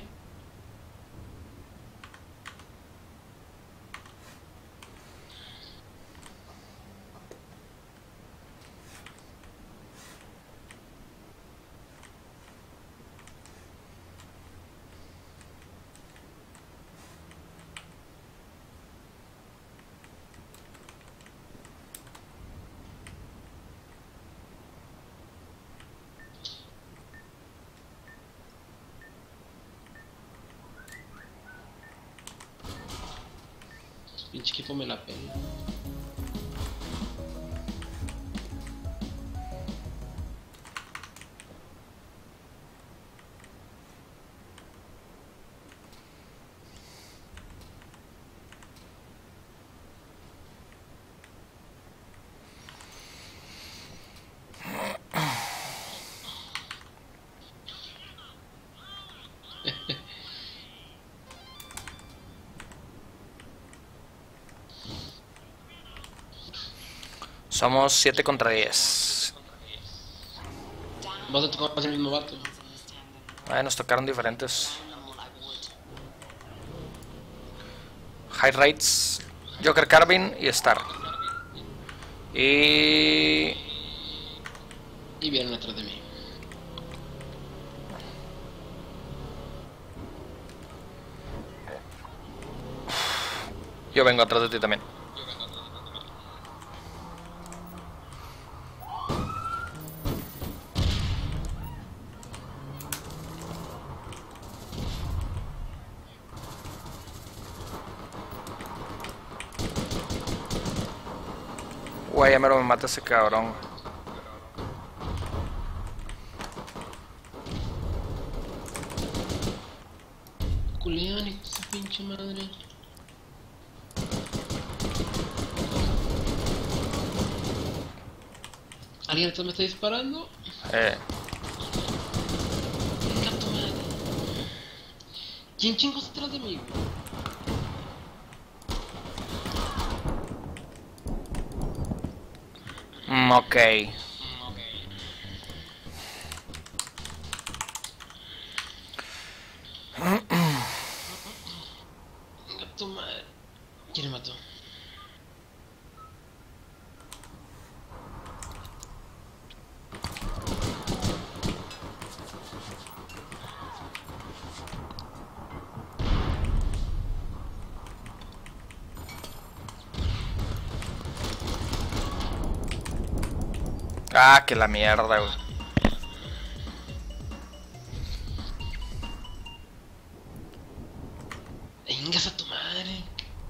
Pinche equipo me la pela. Somos siete contra diez. Vos te tocó el mismo vato. Ay, nos tocaron diferentes. High Rates, Joker Carbine y Star. Y... Y vienen atrás de mí. yo vengo atrás de ti también. Güey, ya mero me mata ese cabrón. Culean, hijo de su pinche madre. ¿Alguien atrás me está disparando? Eh. Venga tu madre. ¿Quién chingos atrás de mí? Mm, ok. Venga tu madre. ¿Quién me mató? Ah, que la mierda, güey. Vengas a tu madre.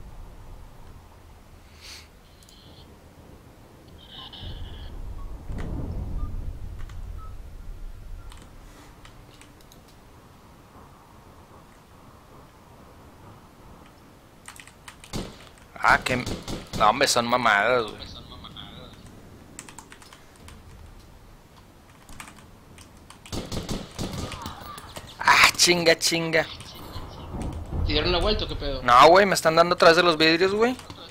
Ah, que... No, hombre, son mamadas, güey. Ah, chinga, chinga. ¿Te dieron la vuelta o qué pedo? No, güey, me están dando atrás de los vidrios, güey.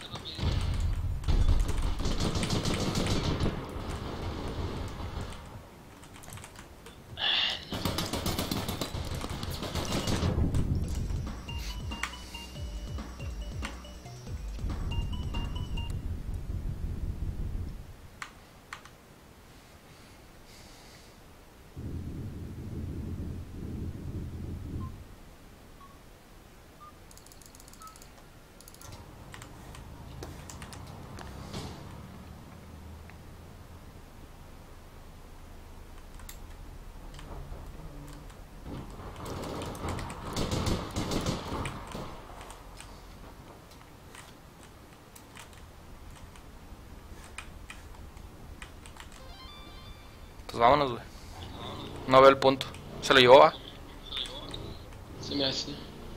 Pues vámonos, güey. No veo el punto. Se lo llevó, ¿va? Se me hace.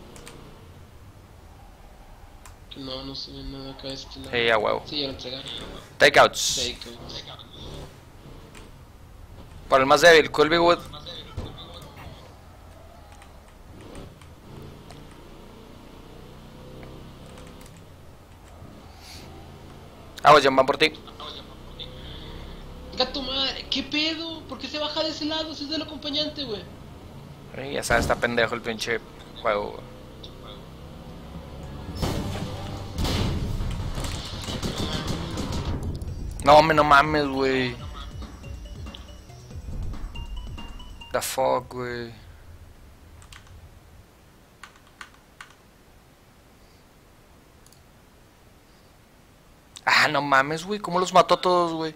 Que no, no se ve nada acá de este lado. Sí, a huevo. Sí, ya lo entregaron. Takeouts. Takeouts. Por el más débil, Colbywood. Ah, pues van por ti. Gato madre, ¿qué pedo? ¿Por qué se baja de ese lado? Si es del acompañante, güey. Sí, ya sabes, está pendejo el pinche juego, güey. No, me no mames, güey. The fuck, güey. Ah, no mames, güey. ¿Cómo los mató a todos, güey?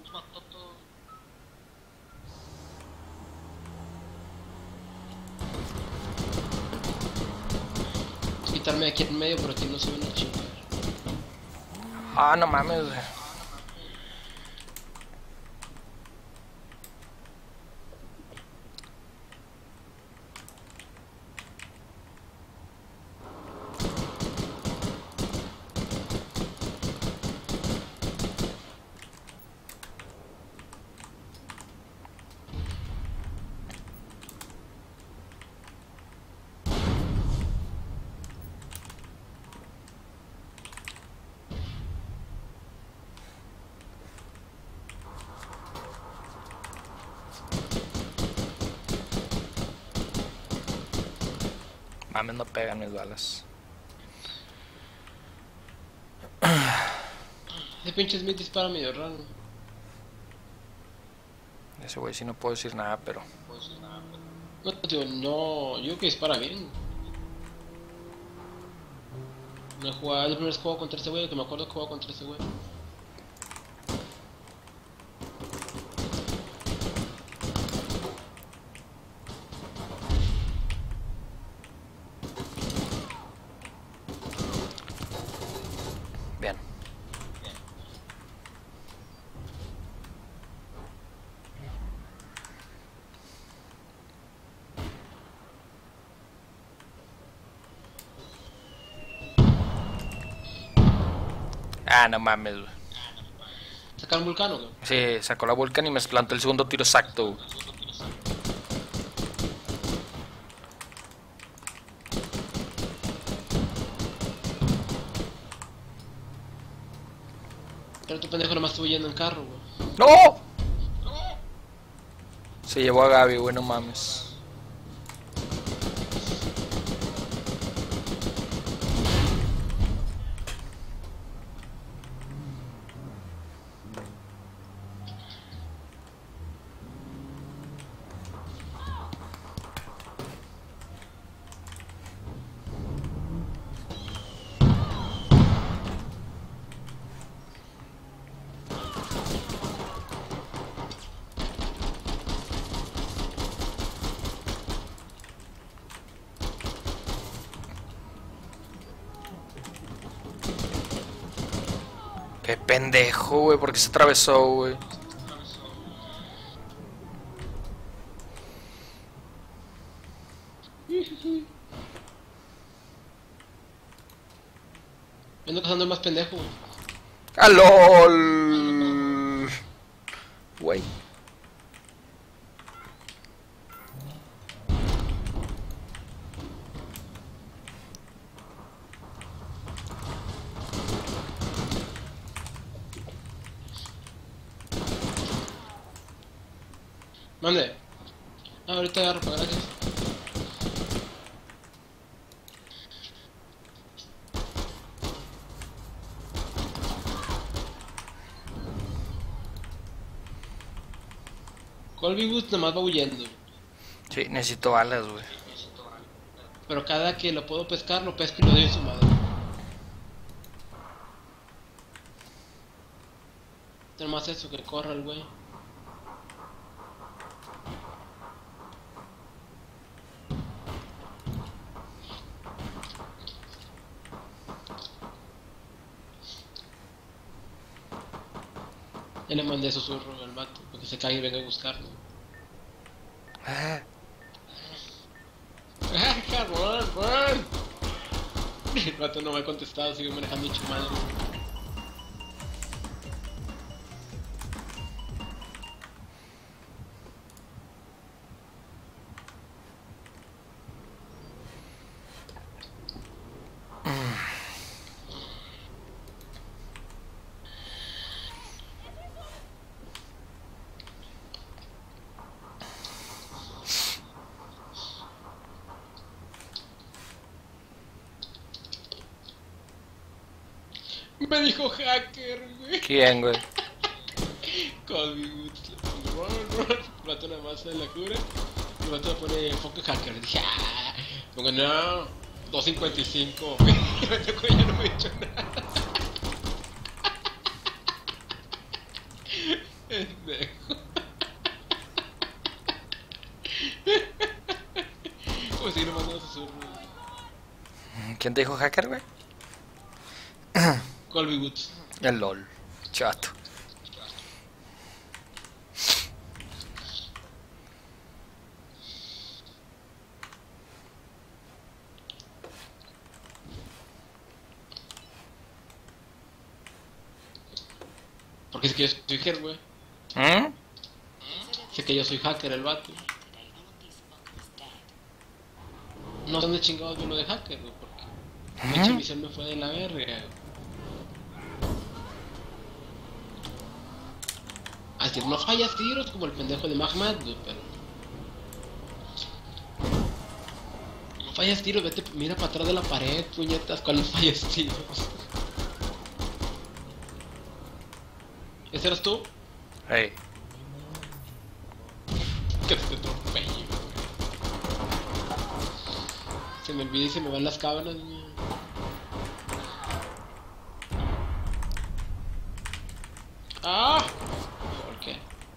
Quitarme aquí en medio, pero aquí no se ve una chingada. Ah, no mames, güey. Mames, no pegan mis balas. Ese pinche Smith dispara medio raro. Ese güey sí no puedo decir nada, pero... No, tío, no, yo creo que dispara bien. No he jugado, es la primera vez que juego contra ese güey, que me acuerdo que juego contra ese güey. Bien. Ah, no mames, güey. ¿Sacaron Vulcano, güey? Sí, sacó la Vulcan y me plantó el segundo tiro exacto, güey. Pero tu pendejo nomás estuvo yendo en carro, güey. ¡No! Se llevó a Gaby, güey, no mames. Qué pendejo, güey, porque se atravesó, güey. Me ando cazando el más pendejo, güey. ¡Ah, lol! Güey. Mande. Ah, ahorita agarro, para gracias. Colby Boots nomás va huyendo. Sí, necesito balas, güey. Pero cada que lo puedo pescar, lo pesco y lo doy en su madre. Nomás eso, que corra el güey. Ya le mandé susurro al vato, porque se cae y venga a buscarlo. Ah, ¡Ah, cabrón, cabrón! El vato no me ha contestado, sigue manejando hecho madre. Me dijo hacker, güey. ¿quién, güey? Colby Woods. Run, run. El vato nada más se la cura. El vato le pone enfoque hacker. Dije, ah. Pongo, no. dos cincuenta y cinco. Y el vato ya no me ha hecho nada. Pendejo. Pues sí, no mandó susurro. ¿Quién te dijo hacker, güey? Colby Woods. El LOL. Chato. Porque es que yo soy hacker, güey. ¿Mm? Sé que yo soy hacker, el vato. No sé dónde chingados vino de hacker, güey, porque mi Ujú. misión me fue de la verga, güey. Así no fallas tiros como el pendejo de Mahmoud, güey, pero... fallas tiros, vete, mira para atrás de la pared, puñetas, ¿cuáles fallas tiros? ¿Ese eras tú? Hey. Que te atropello. Se me olvida y se me van las cábalas, niña. ¡Ah! ¿Por qué?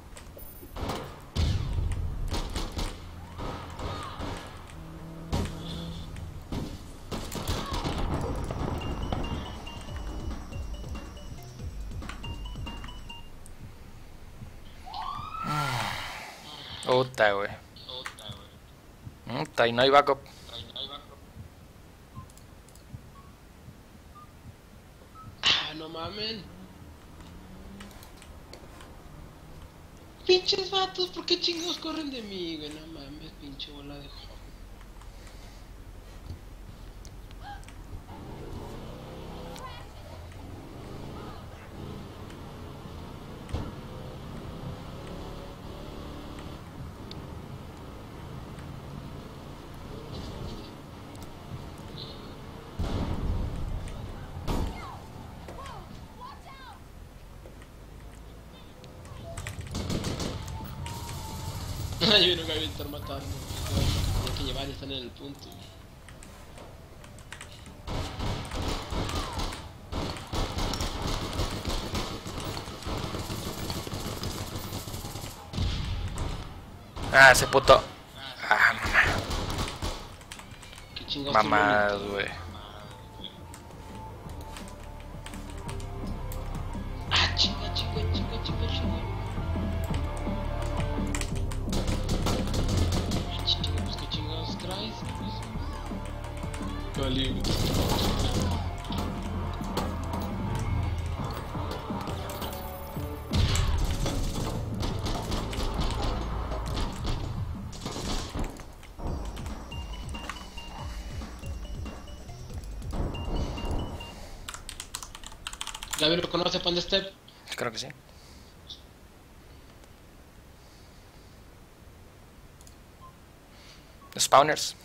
Puta, güey. Puta, y no hay backup. Ah, no mamen. Pinches vatos, ¿por qué chingados corren de mí, güey? No mames, pinche bola de joder. Yo no voy a estar matando. Hay que llevar, ya están en el punto. Ah, ese puto. Ah, mamá. ¿Qué chingados Mamadas, tiene? güey. Ah, chinga, chinga, chinga, chinga, chinga. Ah, chinga, pues qué chingados traes. Vale, güey. Gaby lo conoce, Panda Step. Creo que sí. Spawners.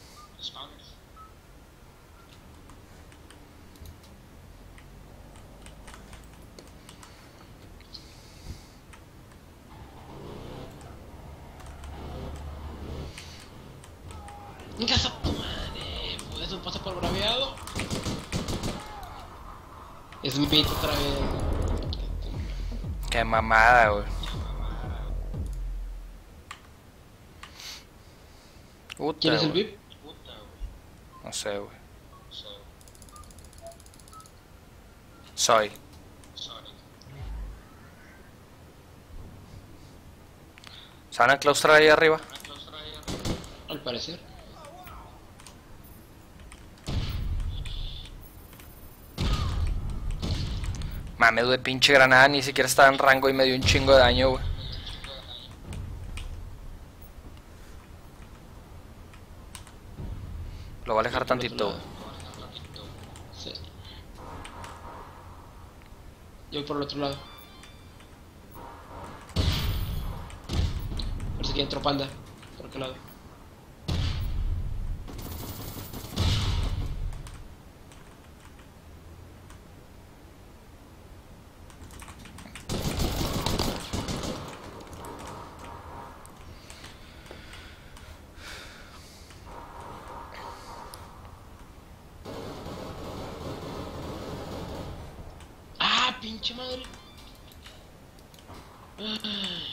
¡Venga, esa tu madre! ¿Puedes un paso por braveado? Es Smith otra vez. Qué mamada, güey. Puta, ¿Quién es el güey. V I P? No sé, güey. Soy. ¿Se van a claustrar ahí arriba? Al parecer. Mames, güey, pinche granada, ni siquiera estaba en rango y me dio un chingo de daño, güey. Lo voy a alejar Por otro tantito, lado. güey. Sí. Yo voy por el otro lado. Por si aquí entró Panda. ¿Por qué lado? ¡Ah, pinche madre! Ay.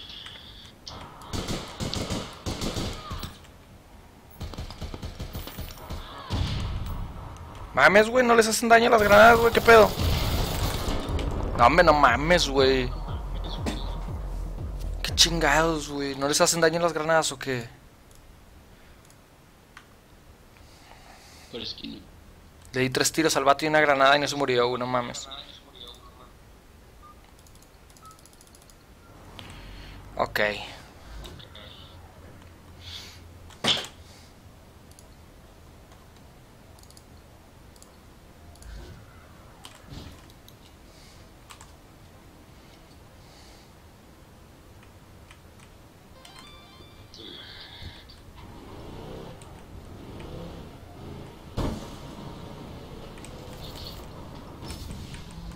Mames, güey, no les hacen daño las granadas, güey, qué pedo. No, hombre, no mames, güey. Qué chingados, güey. ¿No les hacen daño las granadas o qué? Por esquina. Le di tres tiros al vato y una granada y no se murió, güey, no mames. Ok.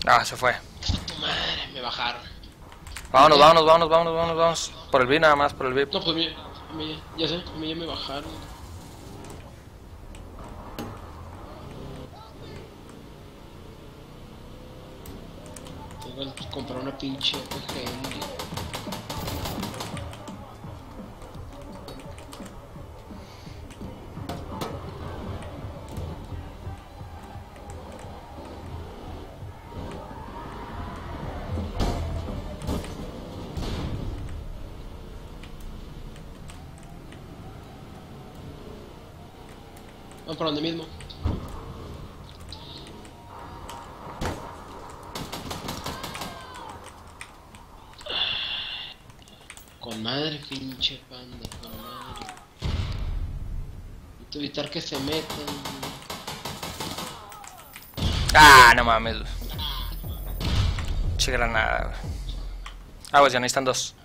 Ah, se fue. Tu madre, me bajaron. Vámonos, vámonos, vámonos, vámonos, vámonos, vámonos. Por el V I P nada más, por el V I P. No, pues a mí, a mí, ya sé, a mí ya me bajaron. Tengo que comprar una pinche R P G. Vamos por donde mismo. Con madre, pinche panda, con madre. Necesito evitar que se metan. Ah, no mames. Che granada, güey. Ah, pues ya necesitan dos.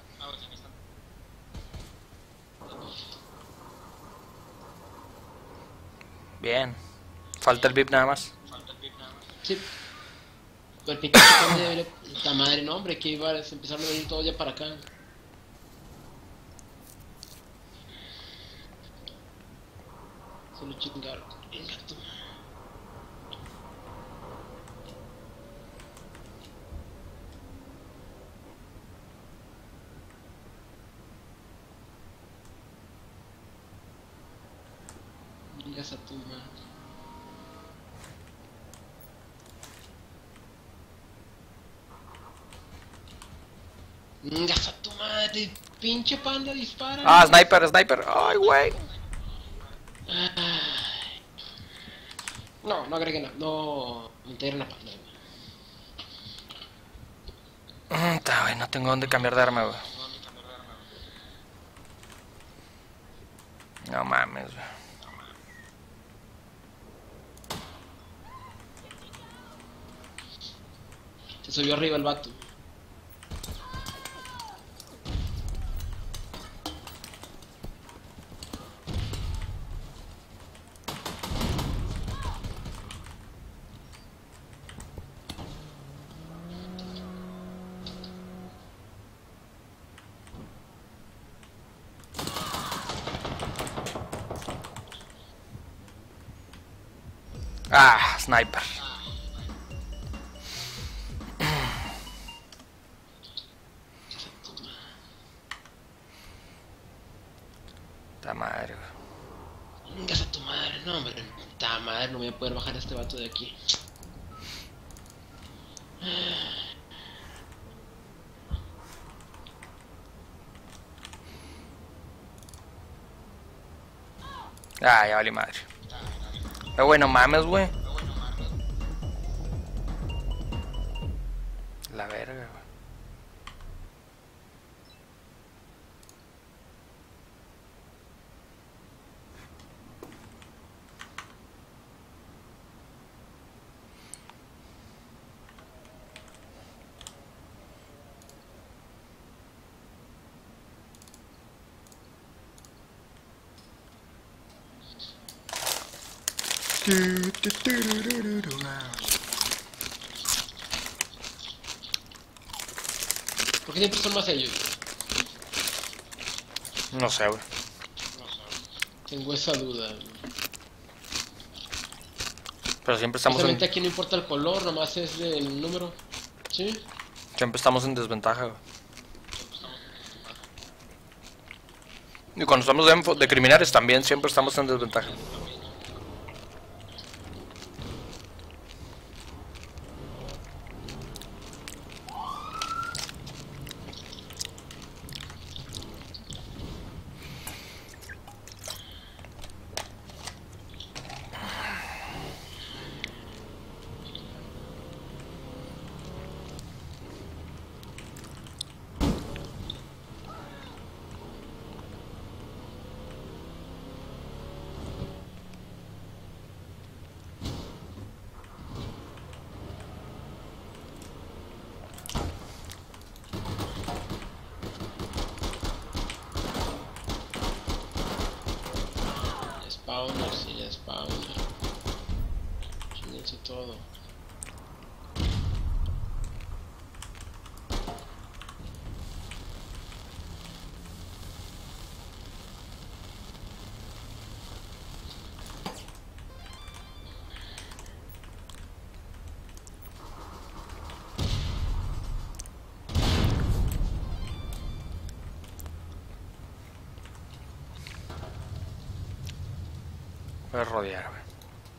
Bien. Falta el V I P nada más. Sí. El pinche panda debería... Puta madre, no hombre, que iba a empezar a venir todo ya para acá. Solo chingar. Venga tú. Vengas a tu madre. Vengas a tu madre, pinche panda, dispara. Ah, sniper, sniper. Ay, güey. No, no agreguen nada, no integren la panda. Mm, ta, güey, no tengo dónde cambiar de arma, güey. No mames, güey. Se subió arriba el vato. Ah, sniper. Ta madre, güey. Vengas a tu madre, no hombre. Ta madre, no voy a poder bajar a este vato de aquí. Ah, ya vale madre. Pero bueno, mames, güey. La verga, güey. ¿Por qué siempre son más ellos? No sé, güey. Tengo esa duda. Pero siempre estamos Justamente en... aquí no importa el color, nomás es el número. ¿Sí? Siempre estamos en desventaja, güey. Y cuando estamos de, de criminales también siempre estamos en desventaja. Spawner, sí, ya spawner. Chinguense todo. Voy a rodear, güey.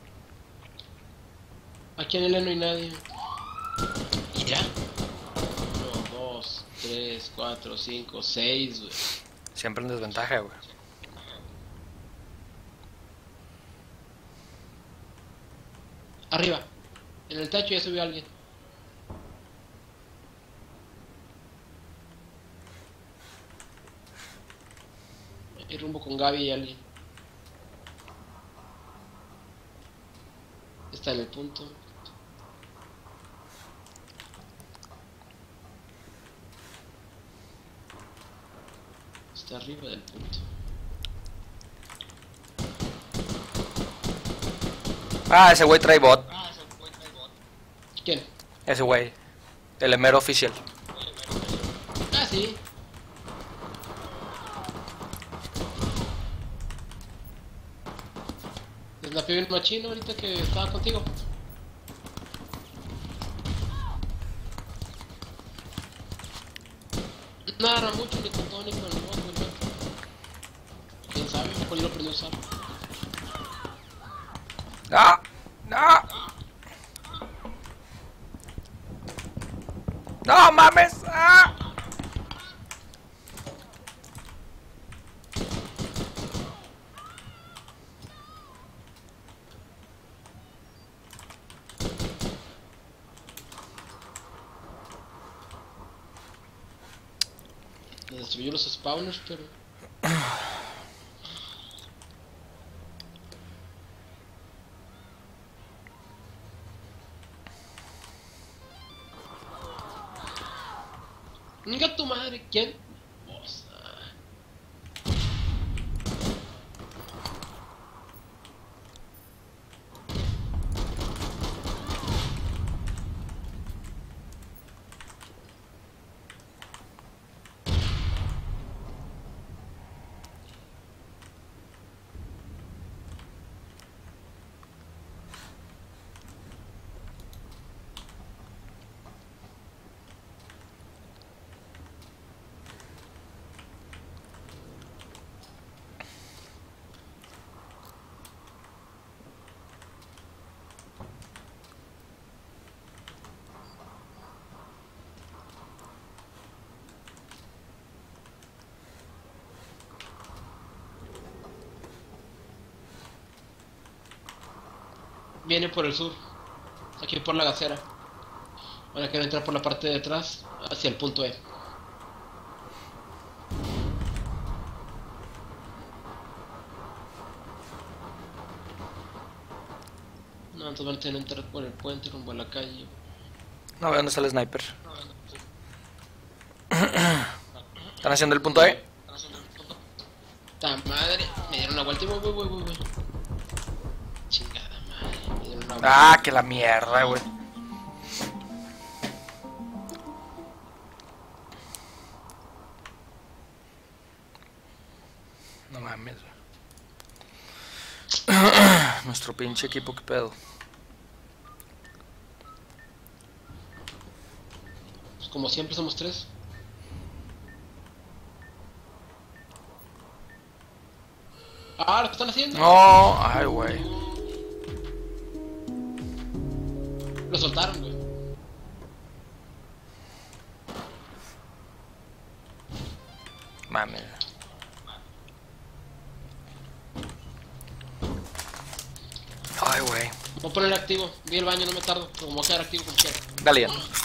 Aquí en el E no hay nadie. ¿Y ya? Uno, dos, tres, cuatro, cinco, seis, güey. Siempre en desventaja, güey. Arriba. En el techo ya subió alguien. Hay rumbo con Gaby y alguien. Está en el punto. Está arriba del punto. Ah, ese güey trae bot. ¿Quién? Ese güey. El mero oficial. Ah, sí. Desnapió el machino ahorita que estaba contigo. No agarra mucho ni con todo ni con el bot, güey. ¿Quién sabe? Mejor yo lo aprendí a usar. ¡No! ¡No! ¡No mames! ¡Ah! Me destruyó los spawners, pero... ¡Venga tu madre! ¿Quién? Vos. Viene por el sur. Aquí por la gasera. Ahora quiero entrar por la parte de atrás hacia el punto E. No, entonces van a tener que entrar por el puente rumbo a la calle. No veo dónde está el sniper. ¿Están haciendo el punto E? ¡Ta madre! Me dieron una vuelta y voy, voy, voy, voy, voy. Chingada madre. Me dieron una vuelta. Ah, que la mierda, güey. No mames, güey. Nuestro pinche equipo, qué pedo. Pues como siempre somos tres. Ah, lo están haciendo. No, ay, güey. Lo soltaron, güey. Mames. Ay, güey. Voy a poner activo. Vi el baño, no me tardo. Pero voy a quedar activo como quiera. Dale ya.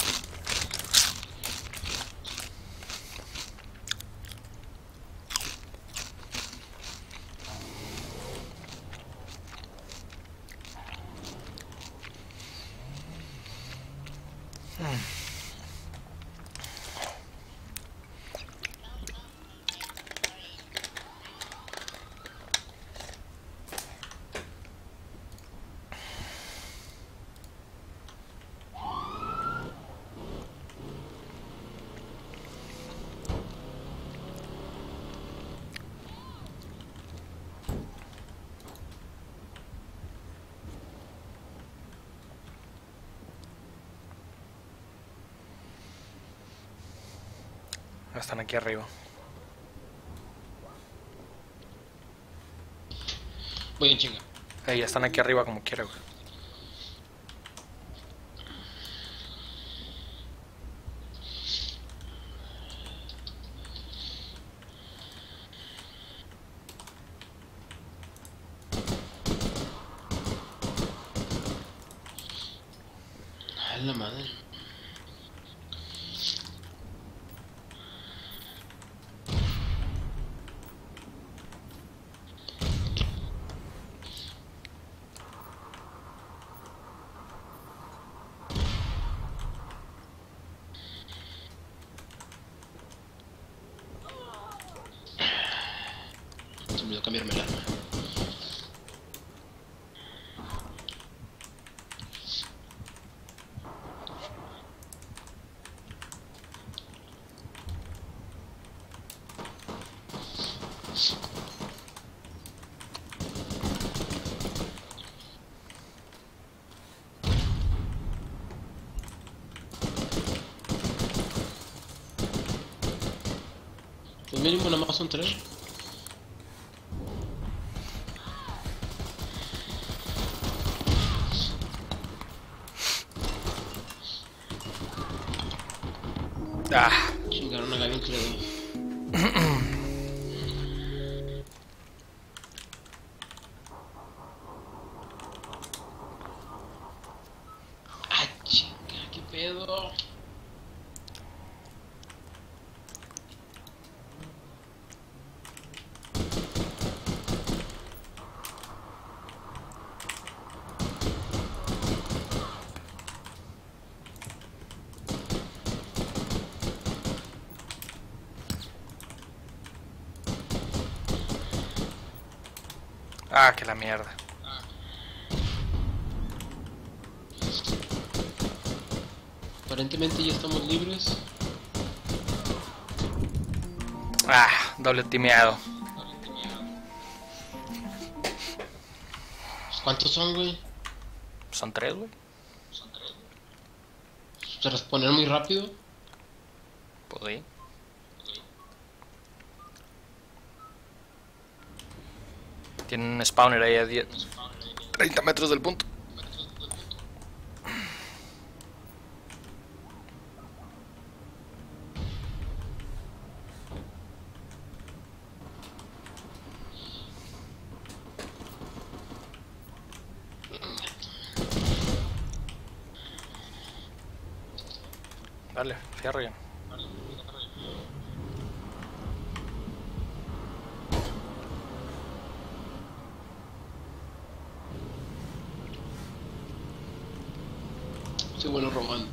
Están aquí arriba. Voy en chinga. Eh, ya están aquí arriba como quiera, güey. Ay, la madre. Se me olvidó cambiarme el arma. Pues mínimo nada más son tres. Ah, Chingaron a Gaby entre dos. Ah, chinga, qué pedo. ah, que la mierda. Aparentemente ya estamos libres. Ah, doble timeado. ¿Cuántos son, güey? Son tres, güey. ¿Se responden muy rápido? Pues sí. Tienen un spawner ahí a diez, treinta metros del punto. Dale, cierro ya. Soy bueno robando.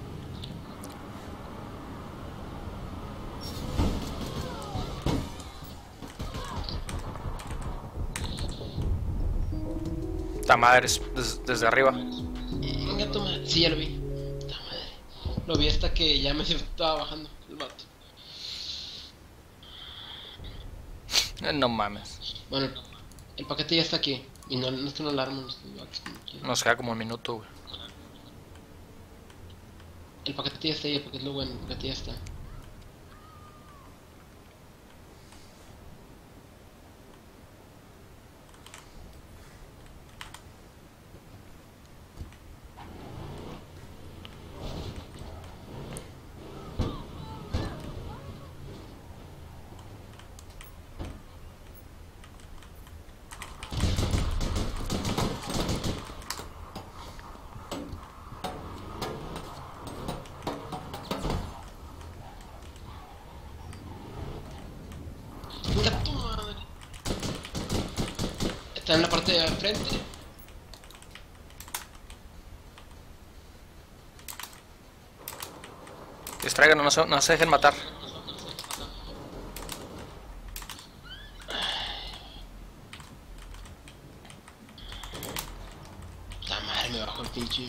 Esta madre es des- desde arriba. Venga, toma. Sí, ya lo vi. Puta madre. Lo vi hasta que ya me estaba bajando el vato. Eh, No mames. Bueno, el paquete ya está aquí. Y no, no es que no alarma, no es que vatos como quiera. Nos queda como un minuto, güey. El paquete ya está ahí, porque es lo bueno, el paquete ya está. Venga, tu madre. Está en la parte de enfrente. Distraigan, no se, no se dejen matar. Puta madre, me bajó el pinche.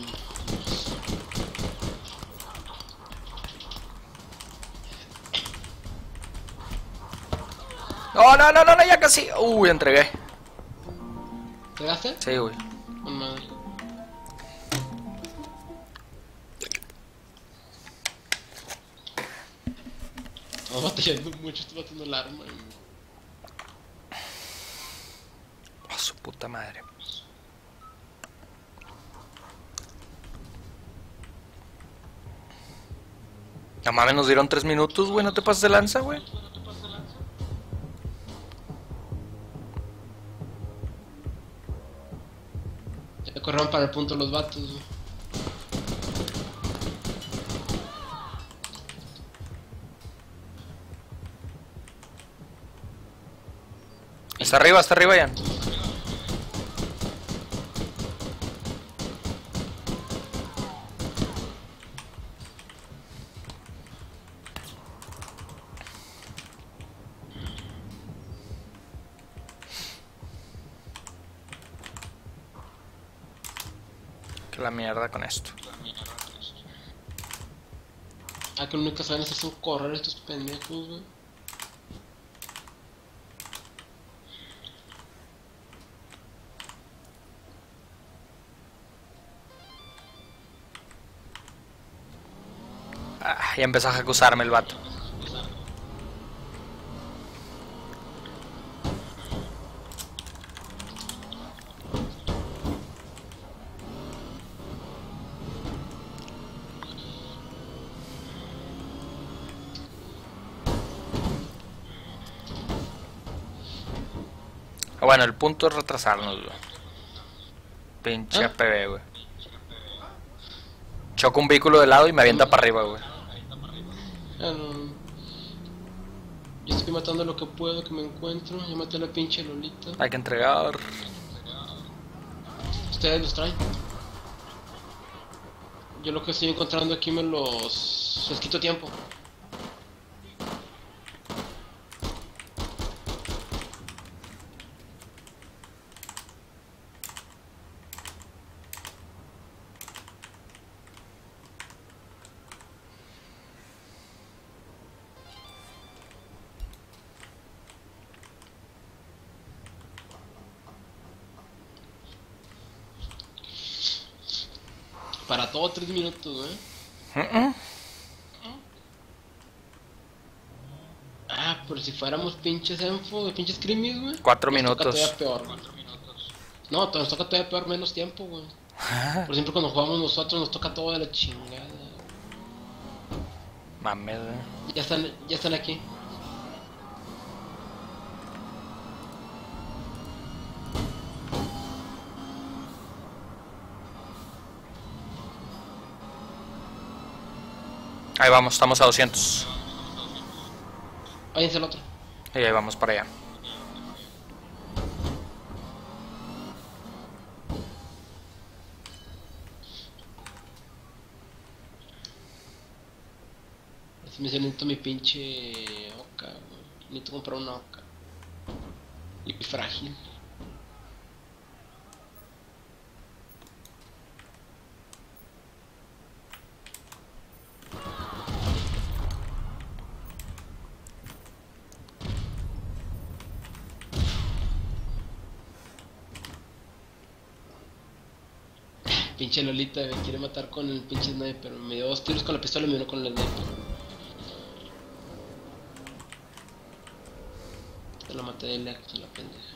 No, no, no, no, no, ya casi. Uy, entregué. ¿Pegaste? Sí, güey. Con madre. Estamos batallando mucho, estoy batallando el arma. A su puta madre. No mames, nos dieron tres minutos, güey. No te pases de lanza, güey. Ya corrieron para el punto los vatos, güey. Está arriba, está arriba ya. Que la mierda con esto. Ah, que lo único que saben hacer son correr estos pendejos, güey. Ah, ya empezó a acusarme el vato. Ah, bueno, el punto es retrasarnos, güey. Pinche ¿Ah? A P B, güey. Choco un vehículo de lado y me avienta para arriba, güey. Ah, no. Yo estoy matando lo que puedo, que me encuentro. Ya maté a la pinche Lolita. Hay que entregar. Ustedes los traen. Yo lo que estoy encontrando aquí me los... les quito tiempo. Para todo tres minutos, ¿eh? Uh -uh. Ah, pero si fuéramos pinches enfo, pinches crimis, güey. Cuatro nos minutos. Toca todavía peor, güey. No, nos toca todavía peor menos tiempo, güey. Por ejemplo, cuando jugamos nosotros nos toca todo de la chingada. Mames, güey. Ya están, ya están aquí. Ahí vamos, estamos a doscientos. Váyanse al otro. Y ahí vamos para allá. Así me necesito mi pinche oca, güey. Necesito comprar una oca. Y frágil. Pinche Lolita me quiere matar con el pinche sniper. Me dio dos tiros con la pistola y me dio con el sniper. Te la maté de lejos, la pendeja.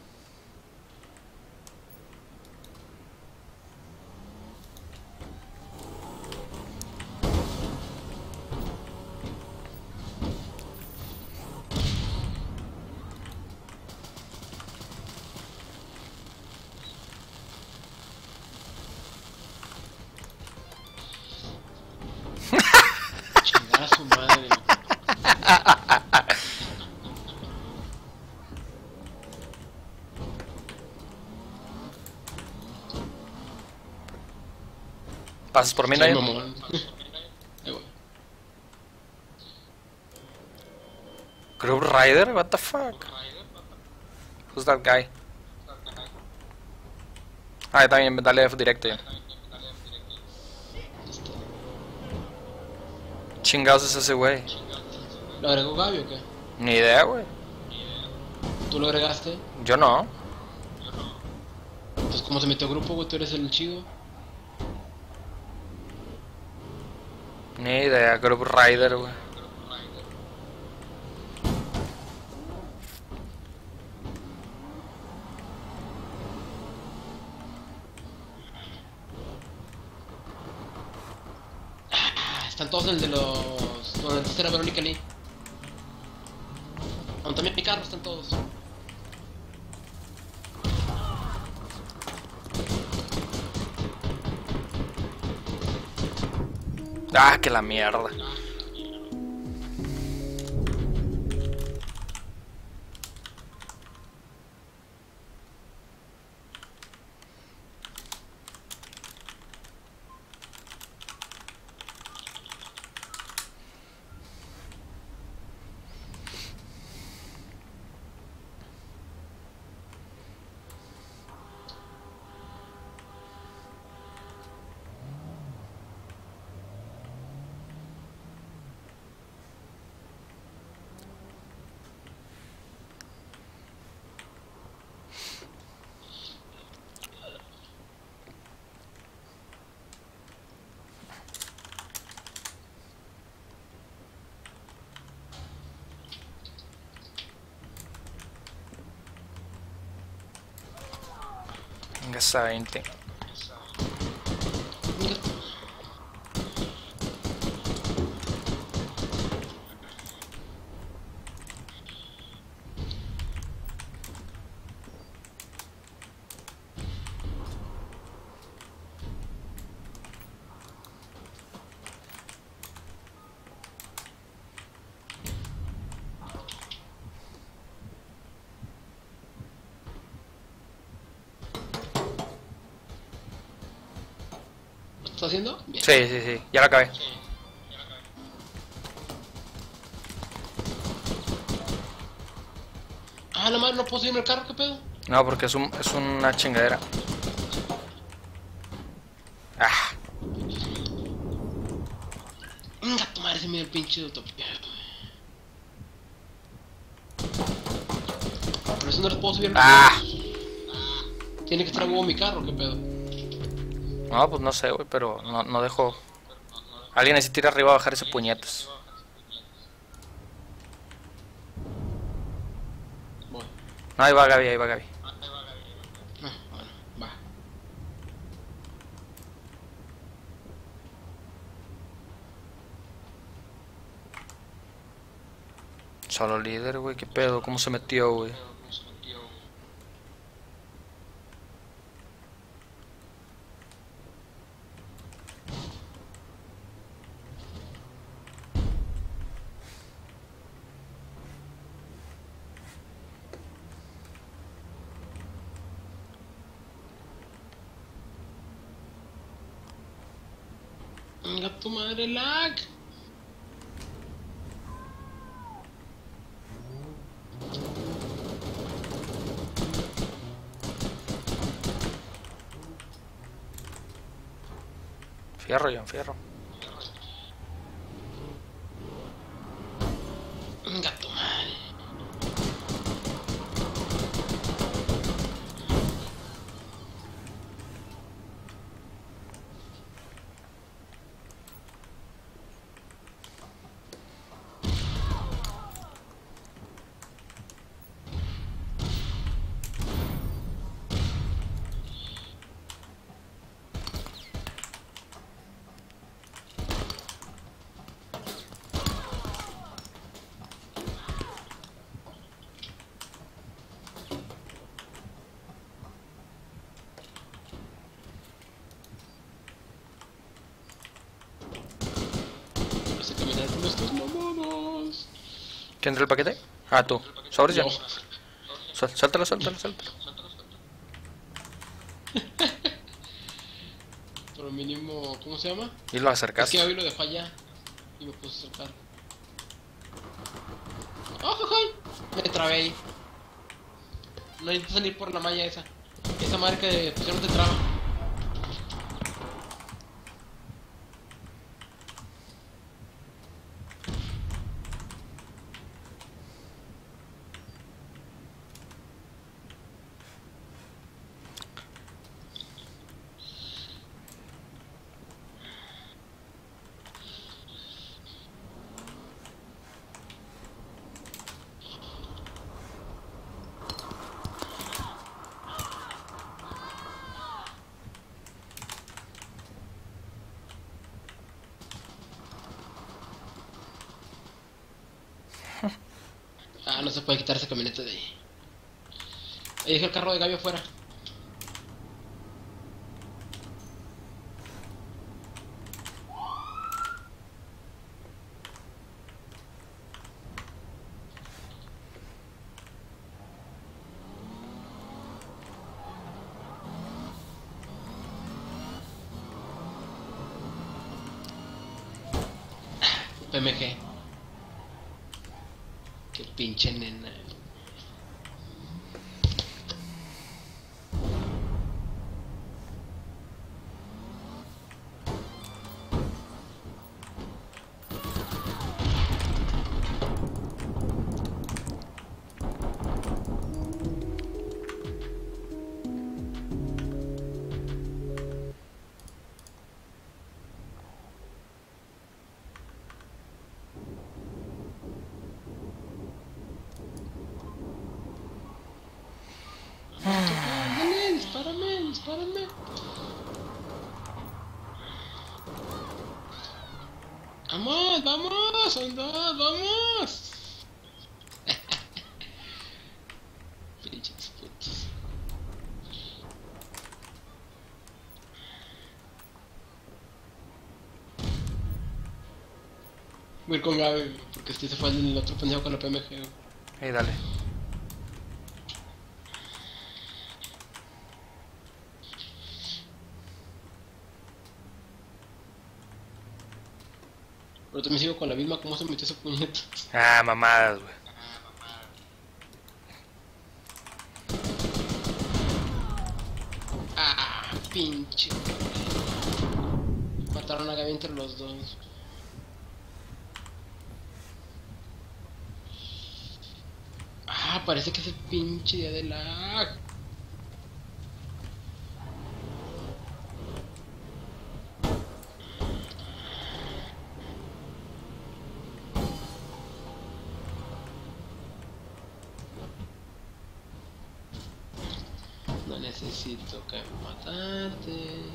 Chingada su madre. ¿Pasas por mí, Sí, Nayan? mamón. Ahí voy. Group Rider? What the fuck? Who's that guy? Ah, también dale F directo ya. Este, Chingados es ese güey. ¿Lo agregó Gaby o qué? Ni idea, güey. ¿Tú lo agregaste? Yo no. Entonces, ¿cómo se metió a grupo, güey? ¿Tú eres el chido? Ni idea, Group Rider, güey. Ah, están todos en el de los... donde antes era Verónica Lee. Donde también mi carro están todos. Ah, que la mierda. Venga, esa veinte. ¿Lo estás haciendo? Bien. Sí, sí, sí, ya la acabé. Ah, la madre, no puedo subirme el carro, ¿qué pedo? No, porque es, un, es una chingadera. Ah, Venga, tu madre, se me dio el pinche de utopía. Por eso no les puedo subir el ah. carro. Tiene que estar a huevo mi carro, ¿qué pedo? No, pues no sé, güey, pero no, no dejo. Alguien necesita ir arriba a bajar ese puñetas. Voy. No, ahí va Gaby, ahí va Gaby. Ah, bueno, va. Solo líder, güey, qué pedo, cómo se metió, güey. Venga, tu madre, lag. Fierro, John, fierro. Venga, tu madre. Vas a caminar con estos mamados. ¿Quién trae el paquete? Ah, tú. ¿Sobres ya? No. Suel- Suéltalo, suéltalo, suéltalo. Pero mínimo, ¿cómo se llama? Y lo Es acercas. que hoy lo dejó allá y me puse a acercar. ¡Oh, jojoy! Me trabé ahí. No necesito salir por la malla esa. Esa madre que pusieron te traba. no se puede quitar esa camioneta de ahí. Ahí dejé el carro de Gaby afuera. P M G. Qué pinche nena. Dale, dispárame, dispárame. Vamos, vamos, son dos, vamos. Pinches putos. Voy a ir con Gaby, porque este se fue el otro pendejo con la P M G. Güey. Ahí, dale. Pero también sigo con la misma, ¿cómo se metió esa puñeta? Ah, mamadas, güey. Ah, pinche. Mataron a Gaby entre los dos. Ah, parece que es el pinche día de lag. No necesito que matarte.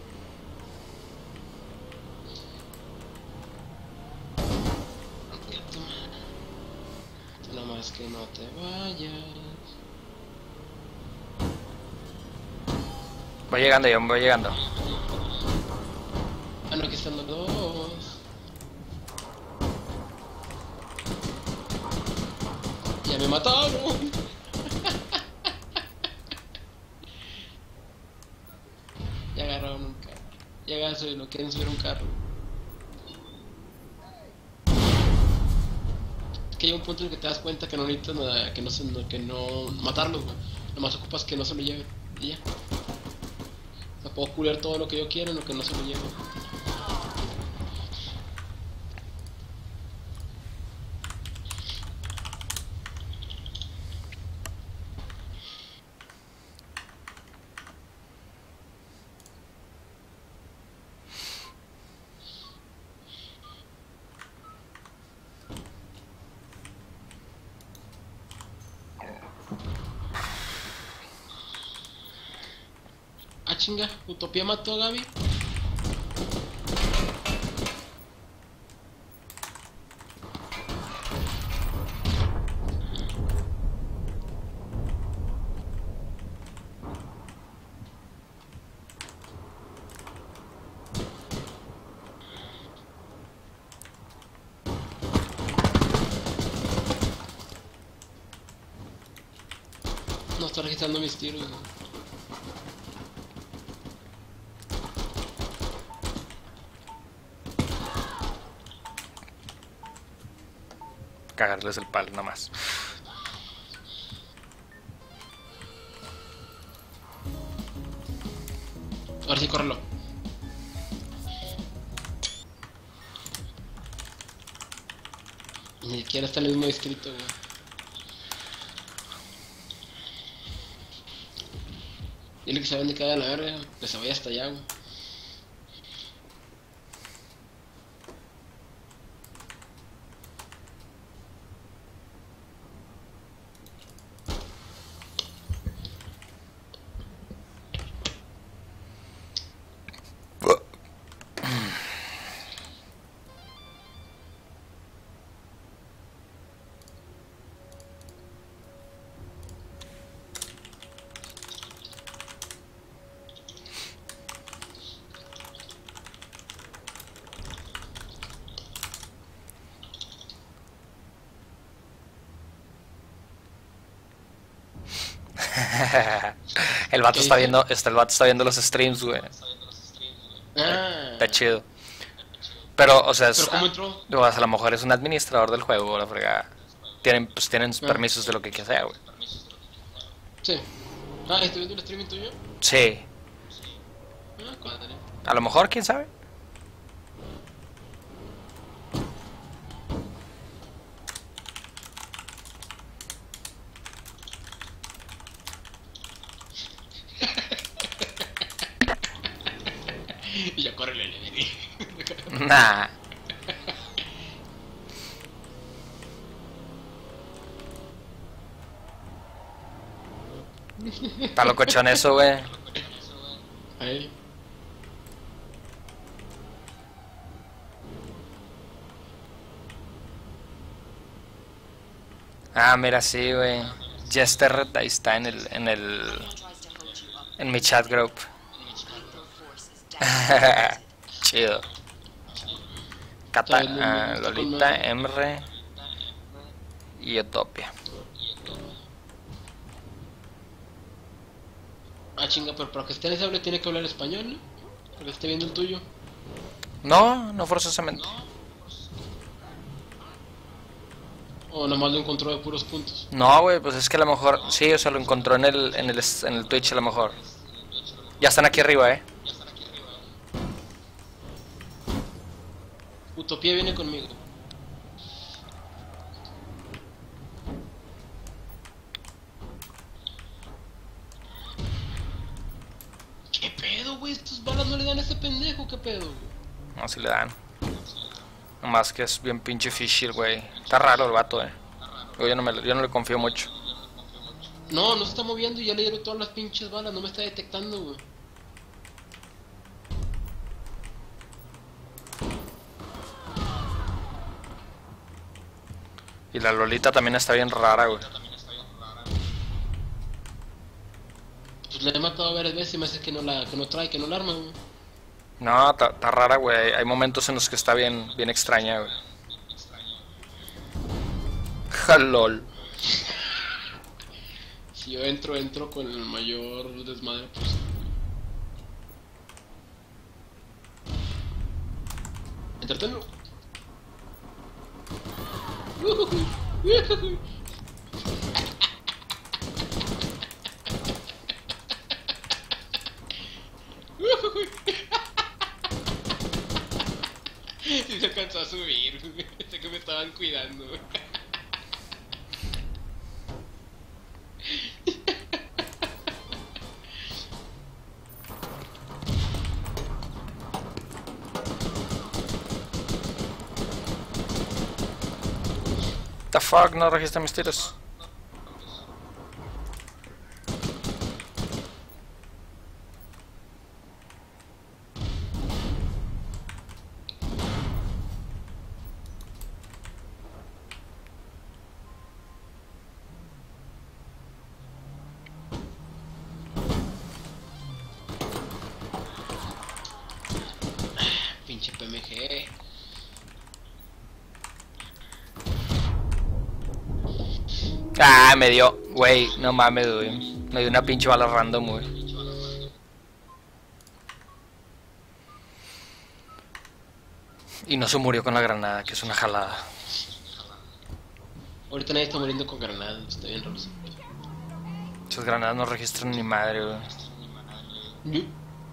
Nada más que no te vayas. Voy llegando yo, voy llegando. Ah, no, aquí están los dos. Ya me mataron. Ya agarraron un carro. Ya agarraron, no quieren subir un carro. Es que hay un punto en el que te das cuenta que no necesitas nada, que no se, no, que no matarlos, güey. Nomás ocupas que no se lo lleven. Y ya. O sea, puedo culiar todo lo que yo quiera en lo que no se lo lleven. Ah, chinga, Utopía mató a Gaby. No está registrando mis tiros, güey. Cagarles el palo, nada más. Ahora sí, córrelo. Ni siquiera está en el mismo distrito, güey. Dile que se vende cada la verga, que se vaya hasta allá, güey. El vato ¿Qué está dice? viendo, este, el vato está viendo los streams, güey. Ah, Está chido. Pero, o sea, es, ¿pero cómo entró? o sea, a lo mejor es un administrador del juego, la fregada. Tienen, pues tienen Ah, permisos de lo que sea, güey. sí. Ah, ¿estoy viendo el streaming tuyo? Sí. Ah, cuadre. A lo mejor, quién sabe. Y ya corre el enemigo. Nah. Está locochón eso, güey. Ahí. Ah, mira, sí, güey. Jester ahí está en el, en el, en mi chat group. Chido. Cata, Está bien, ah, está con Lolita, madre. Emre y Utopia. Ah, chinga, pero para que esté en ese hable tiene que hablar español, ¿no? Para que esté viendo el tuyo. No, no forzosamente. O nomás lo encontró de puros puntos. No, güey, pues es que a lo mejor, sí, o sea, lo encontró en el, en el, en el Twitch a lo mejor. Ya están aquí arriba, eh. Utopía viene conmigo. ¿Qué pedo, güey? Estos balas no le dan a ese pendejo, ¿qué pedo, güey? No, si le dan. Nomás que es bien pinche fishy, güey. Está raro el vato, eh. Yo no, me, yo no le confío mucho. No, no se está moviendo y ya le dieron todas las pinches balas, no me está detectando, güey. Y la Lolita también está bien rara, güey. Pues le he matado varias veces y me hace que no la que no trae, que no la arma, güey. No, está está rara, güey. Hay, hay momentos en los que está bien, bien extraña, güey. Jalol. Si yo entro, entro con el mayor desmadre posible. Entretenlo. Y se alcanzó a subir, güey. Sé que me estaban cuidando, güey. The fuck, no registra mis tiros. Pinche P M G. Ah, me dio, güey, no mames, güey. Me dio una pinche bala random, güey. Y no se murió con la granada, que es una jalada. Ahorita nadie está muriendo con granadas, está bien raro. Esas granadas no registran ni madre, güey. ¿Sí?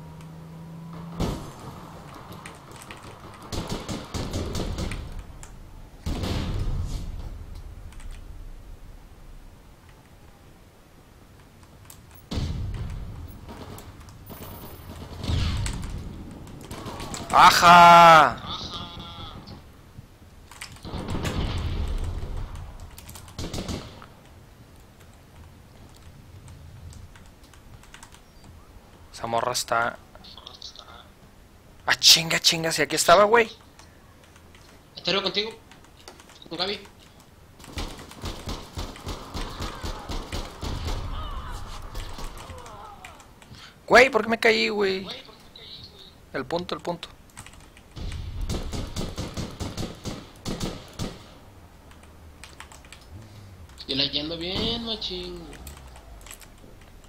¡Ajá! Esa morra está... Ah, chinga, chinga, si aquí estaba, güey. ¿Está arriba contigo? ¿Con Gaby? Güey, ¿por qué me caí, güey? El punto, el punto. Y la yendo bien, machín.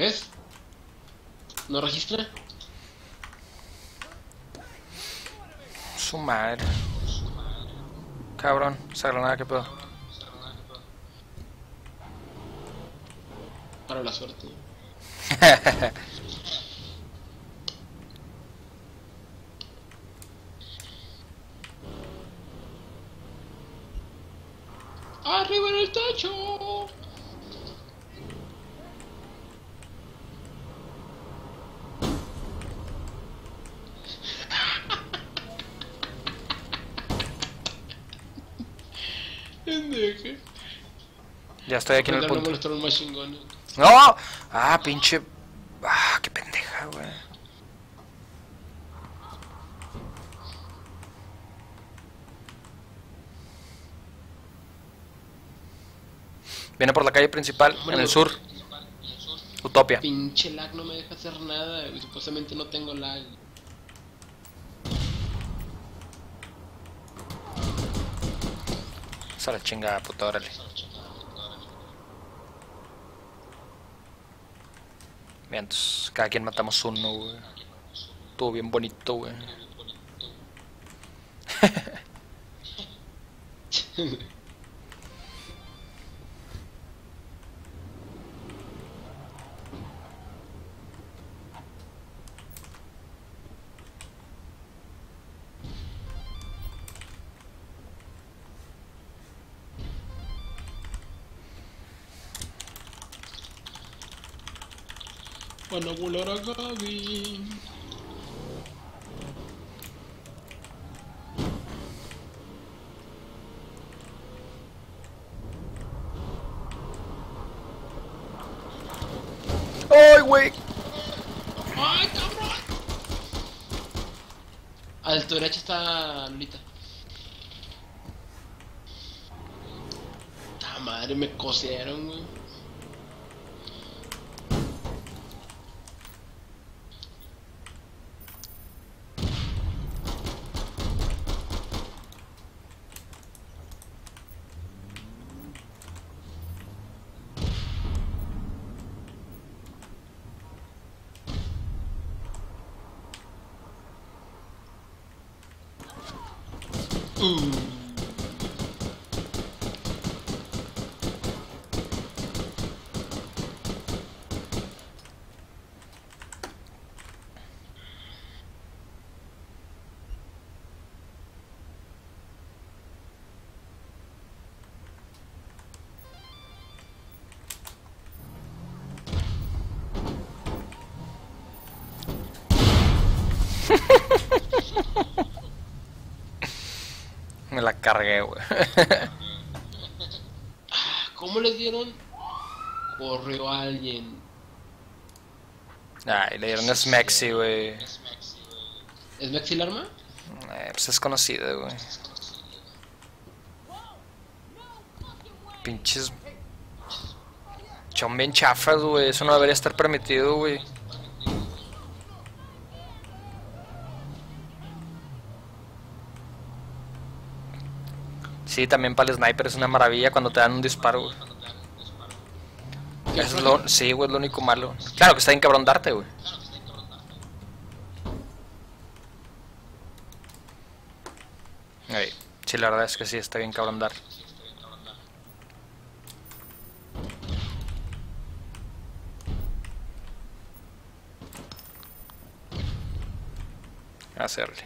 ¿Ves? ¿No registra? Su madre. Cabrón, esa granada, ¿qué pedo? Para la suerte. ¡Arriba en el techo! Pendeje. Ya estoy aquí en el No punto. molestar un machine gun. ¡No! Ah, pinche. Ah, qué pendeja, güey. Viene por la calle principal, en el sur. Utopia. Pinche lag no me deja hacer nada. Y supuestamente no tengo lag. Esa la chingada, puta, órale. Bien, entonces, cada quien matamos uno, güey. Estuvo bien bonito, güey. Van a volar a Gaby. ¡Ay, güey! ¡Ay, cabrón! A tu derecha está Lolita. ¡Ta madre! Me cosieron, güey. Uh. Me la cargué, güey. ¿Cómo les dieron? Corrió a alguien. Ay, le dieron a Smexy, güey. ¿Es Maxi el arma? Eh, pues es conocido, güey. Pinches. Son bien chafas, güey. Eso no debería estar permitido, güey. Sí, también para el sniper es una maravilla cuando te dan un disparo, güey. Eso es lo, sí, güey, es lo único malo. Claro que está bien cabrón darte, güey. Ahí. Sí, la verdad es que sí, está bien cabrón dar. Hacerle.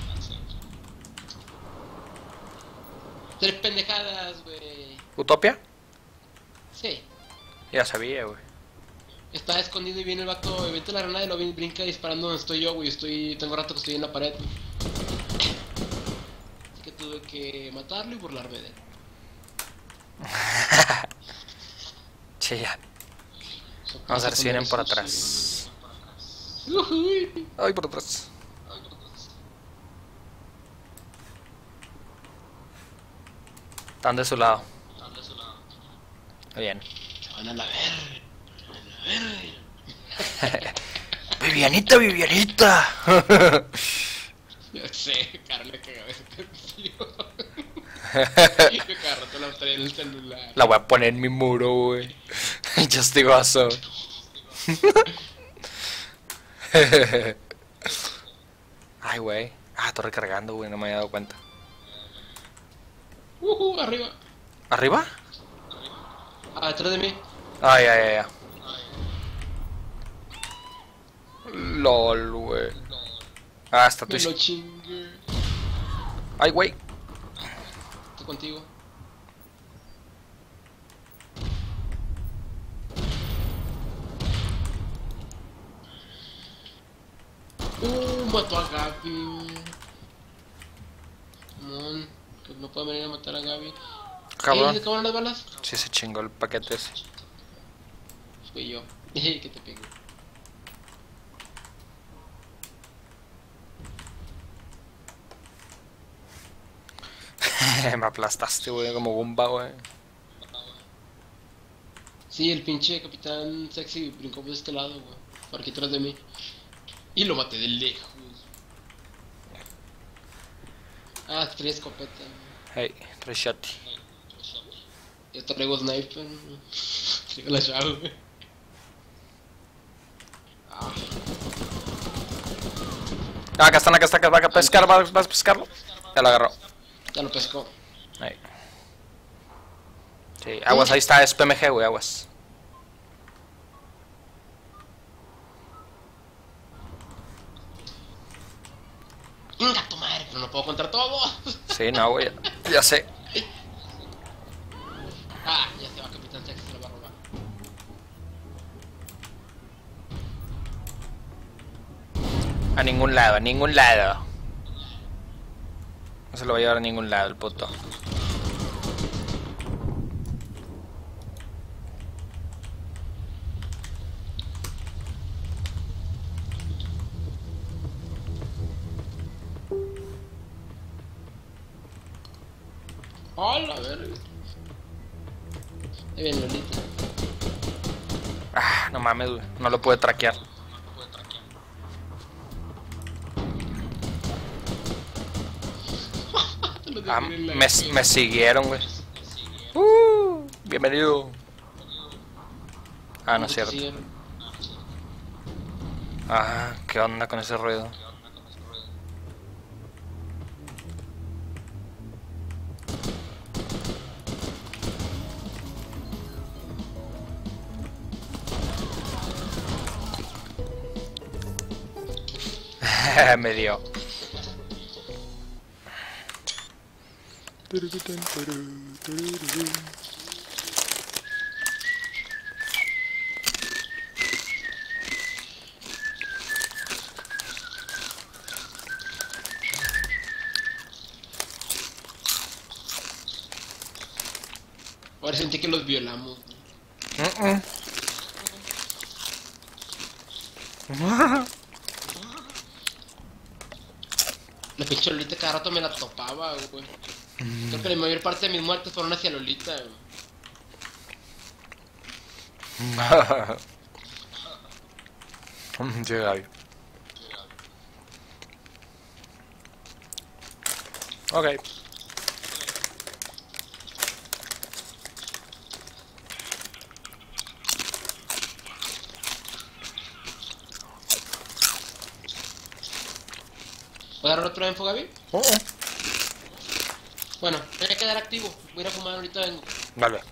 Tres pendejadas, güey. ¿Utopia? Sí. Ya sabía, güey. Está escondido y viene el vato, y vete la granada y lo vi- brinca disparando donde estoy yo, güey. Estoy, tengo rato que estoy en la pared. Así que tuve que matarlo y burlarme de él. Sí, ya. Vamos a ver si vienen por atrás. Ujuy. Ay, por atrás. Están de su lado. Bien. Se van a la ver. A la ver. Vivianita, Vivianita. Ya sé, cara, le cagaba ese tío. Yo cada rato la traía en el celular. La voy a poner en mi muro, güey. Justigoso. Ay, güey. Ah, estoy recargando, güey, no me había dado cuenta. Uh, arriba. ¿Arriba? Ah, detrás de mí. Ay, ay, ay, ay. LOL, güey. Ah, está tu... Me lo chingue. Ay, güey. Estoy contigo. Uh, mató a Gaby. Mon, que no puede venir a matar a Gaby. Cabrón. ¿Eh, ¿se acabaron las balas? Sí, se chingó el paquete ese. Fui yo. Que te pegué. Me aplastaste, güey, como bomba, güey. Sí, el pinche capitán sexy brincó por este lado, güey. Por aquí atrás de mí. Y lo maté de lejos. Ah, tres escopeta. Hey, tres shot. Yo traigo sniper. Traigo la llave, güey. Ah, Ah, acá están, acá están, acá va a pescar, vas vas a pescarlo. Ya lo agarró. ya lo pescó. Ahí. Sí, aguas, ahí está, es P M G, güey, aguas. Inga tu madre, pero no puedo contra todo. Sí, no, güey, ya, ya sé. Ah, ya se va capitán sexy, se lo va a robar. A ningún lado, a ningún lado. No se lo va a llevar a ningún lado el puto. Hola, verga. Ahí viene Lolita. Ah, no mames, güey, no lo puede traquear. Ah, me, me siguieron, güey. Uh, bienvenido. Ah, no es cierto. Ah, ¿qué onda con ese ruido? Me dio. Ahora sentí que los violamos. Mm-mm. La pinche Lolita cada rato me la topaba, güey. Creo que la mayor parte de mis muertes fueron hacia Lolita, güey. Llega ahí. Ok. ¿Puedo agarrar otro info, Gaby? Uh -uh. Bueno, voy a quedar activo. Voy a ir a fumar ahorita, vengo. Vale.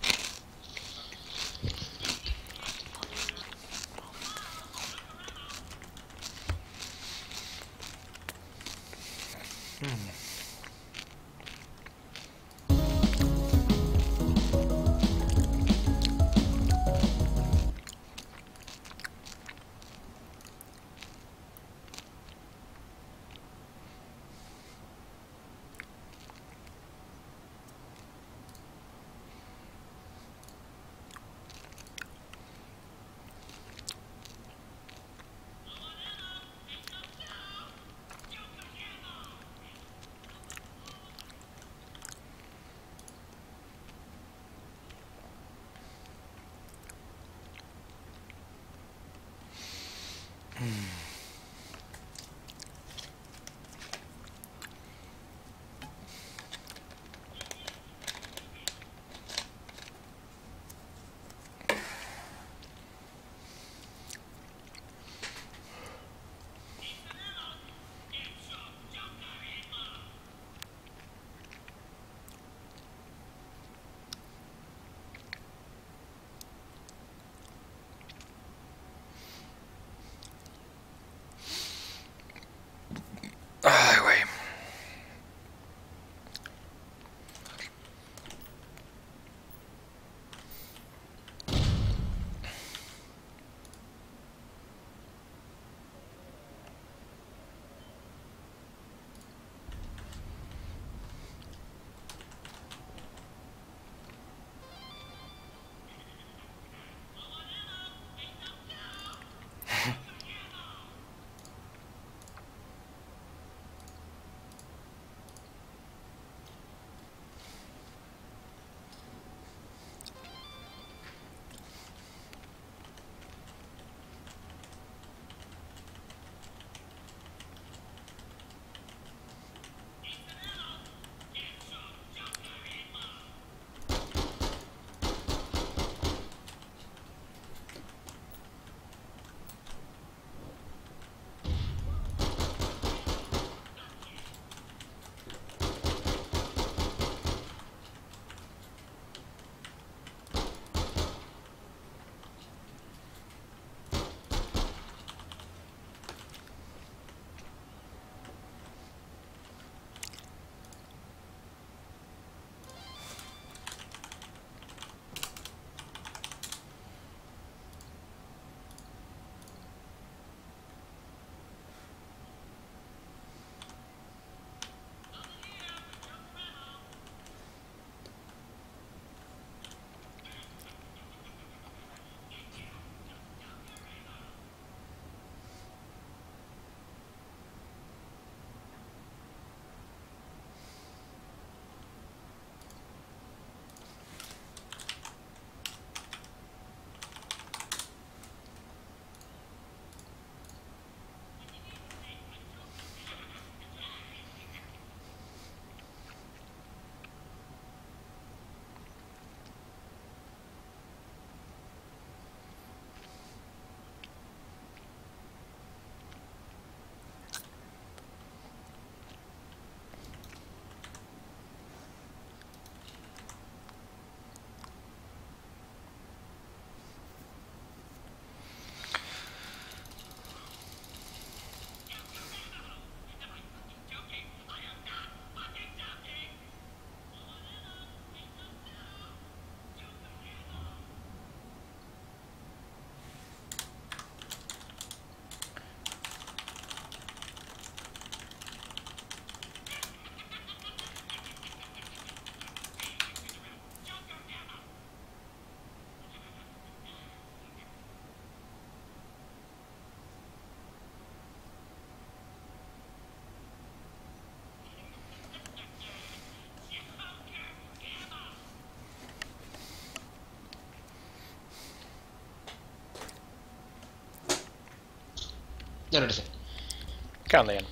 Ya regresé. ¿Qué onda, Ian?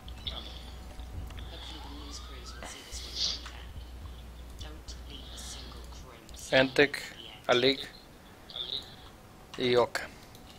Entec, Alig y Oka.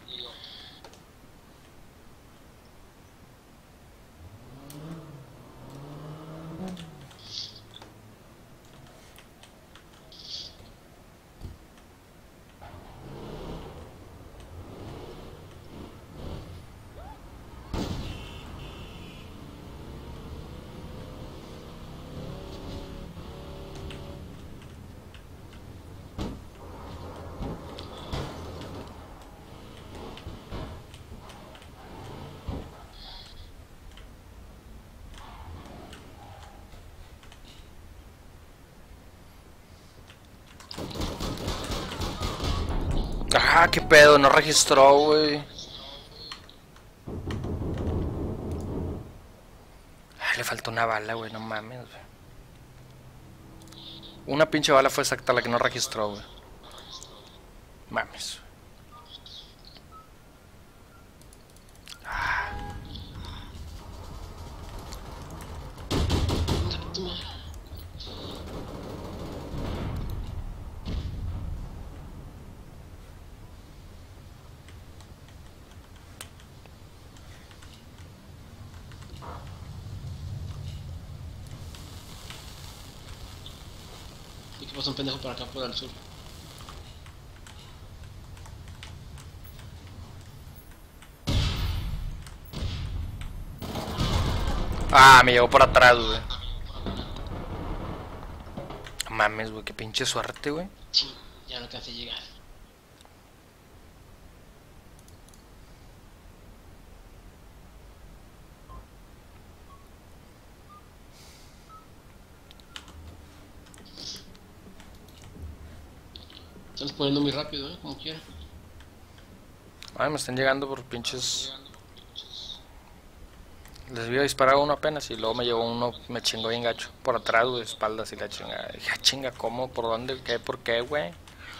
Ah, qué pedo, no registró, güey. Ah, le faltó una bala, güey, no mames, güey. Una pinche bala fue exacta la que no registró, güey. Mames. Tu madre. ¿Y qué pasa un pendejo por acá por el sur? Ah, me llegó por atrás, güey. Mames, güey, qué pinche suerte, güey. Ching, ya no alcancé a llegar. Están poniendo muy rápido, ¿eh? Como quiera. Ay, me están llegando por pinches. Les había disparado uno apenas y luego me llegó uno, me chingó bien gacho. Por atrás, güey, espaldas y la chingada. Dije, ah, chinga, ¿cómo? ¿Por dónde? ¿Qué? ¿Por qué, güey?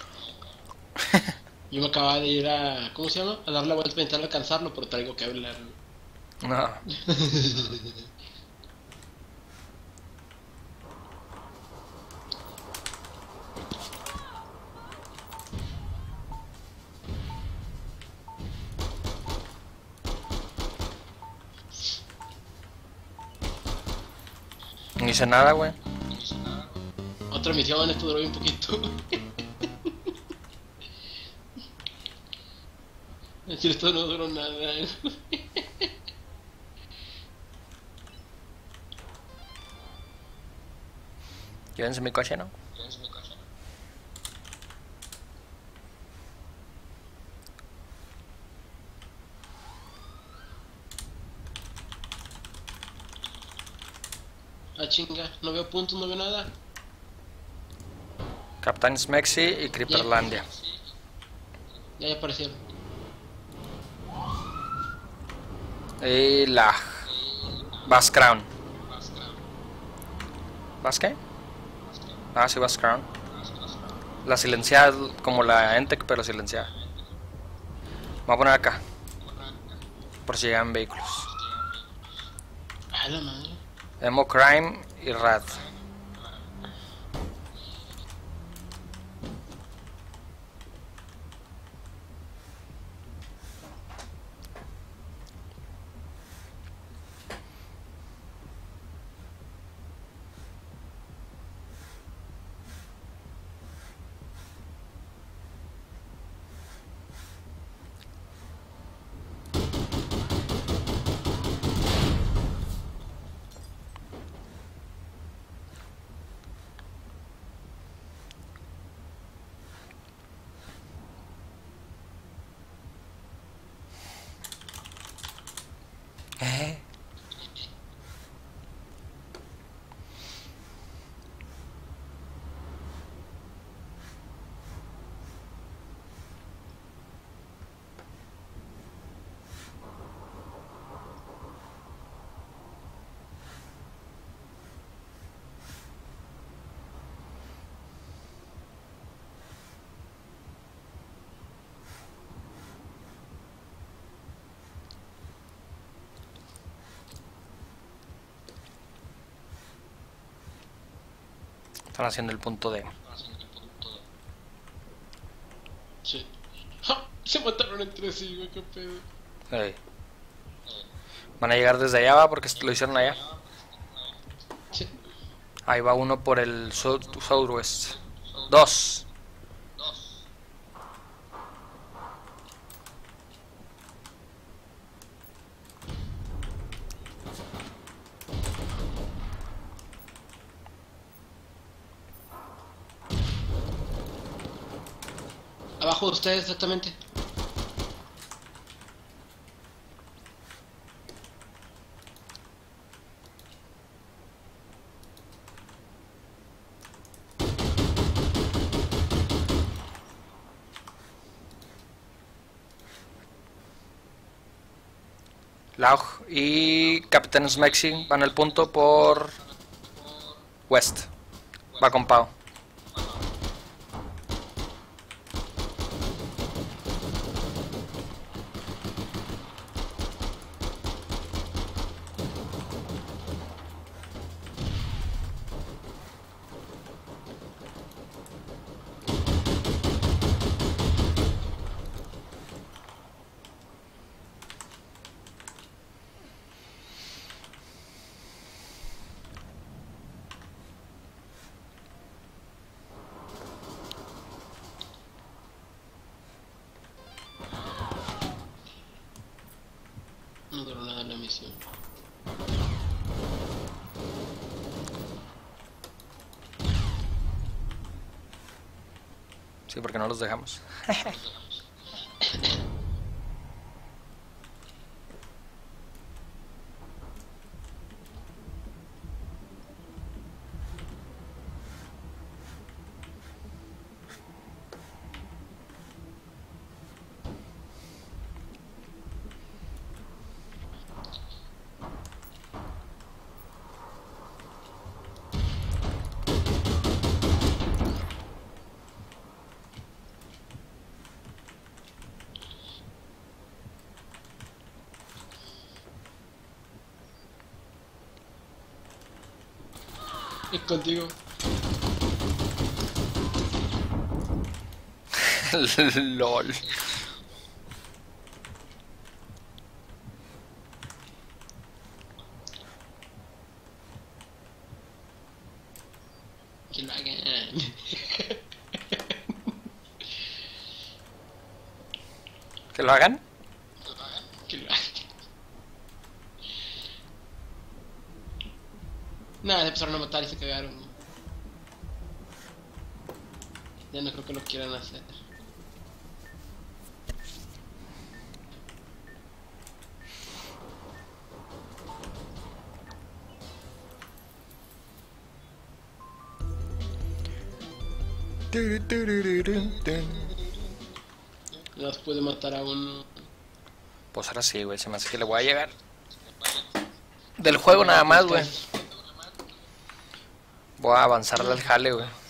Yo me acababa de ir a... ¿Cómo se llama? A dar la vuelta para intentar alcanzarlo, pero traigo que hablar. No. No hice nada, güey. Otra misión, esto duró un poquito. Es decir, esto no duró nada. Llévense mi coche, ¿no? Ah, chinga, no veo puntos, no veo nada. Captain Smexy y Creeperlandia. Ya, ya aparecieron. Y la Bass Crown. ¿Bass qué? Ah, sí, Bass Crown. La silenciada, como la Entec, pero silenciada. Me voy a poner acá. Por si llegan vehículos. A la madre. Emo Crime y Rad. ¿Eh? Están haciendo el punto D. Sí. ¡Ja! Se mataron entre sí, güey, qué pedo. Hey. Van a llegar desde allá, va, porque lo hicieron allá. Sí. Ahí va uno por el south, southwest. Dos. Abajo de ustedes exactamente. Laug y Captain Smexy van al punto por west. Va con Pau. No duró nada la misión. Sí, porque no los dejamos. Es contigo. LOL. Que lo hagan. ¿Que lo hagan? Que lo hagan. Nada, se empezaron a matar y se cagaron. Ya no creo que lo quieran hacer. No puede matar a uno. Pues ahora sí, güey. Se me hace que le voy a llegar. Del juego nada más, güey. Voy a avanzarle al jale, güey.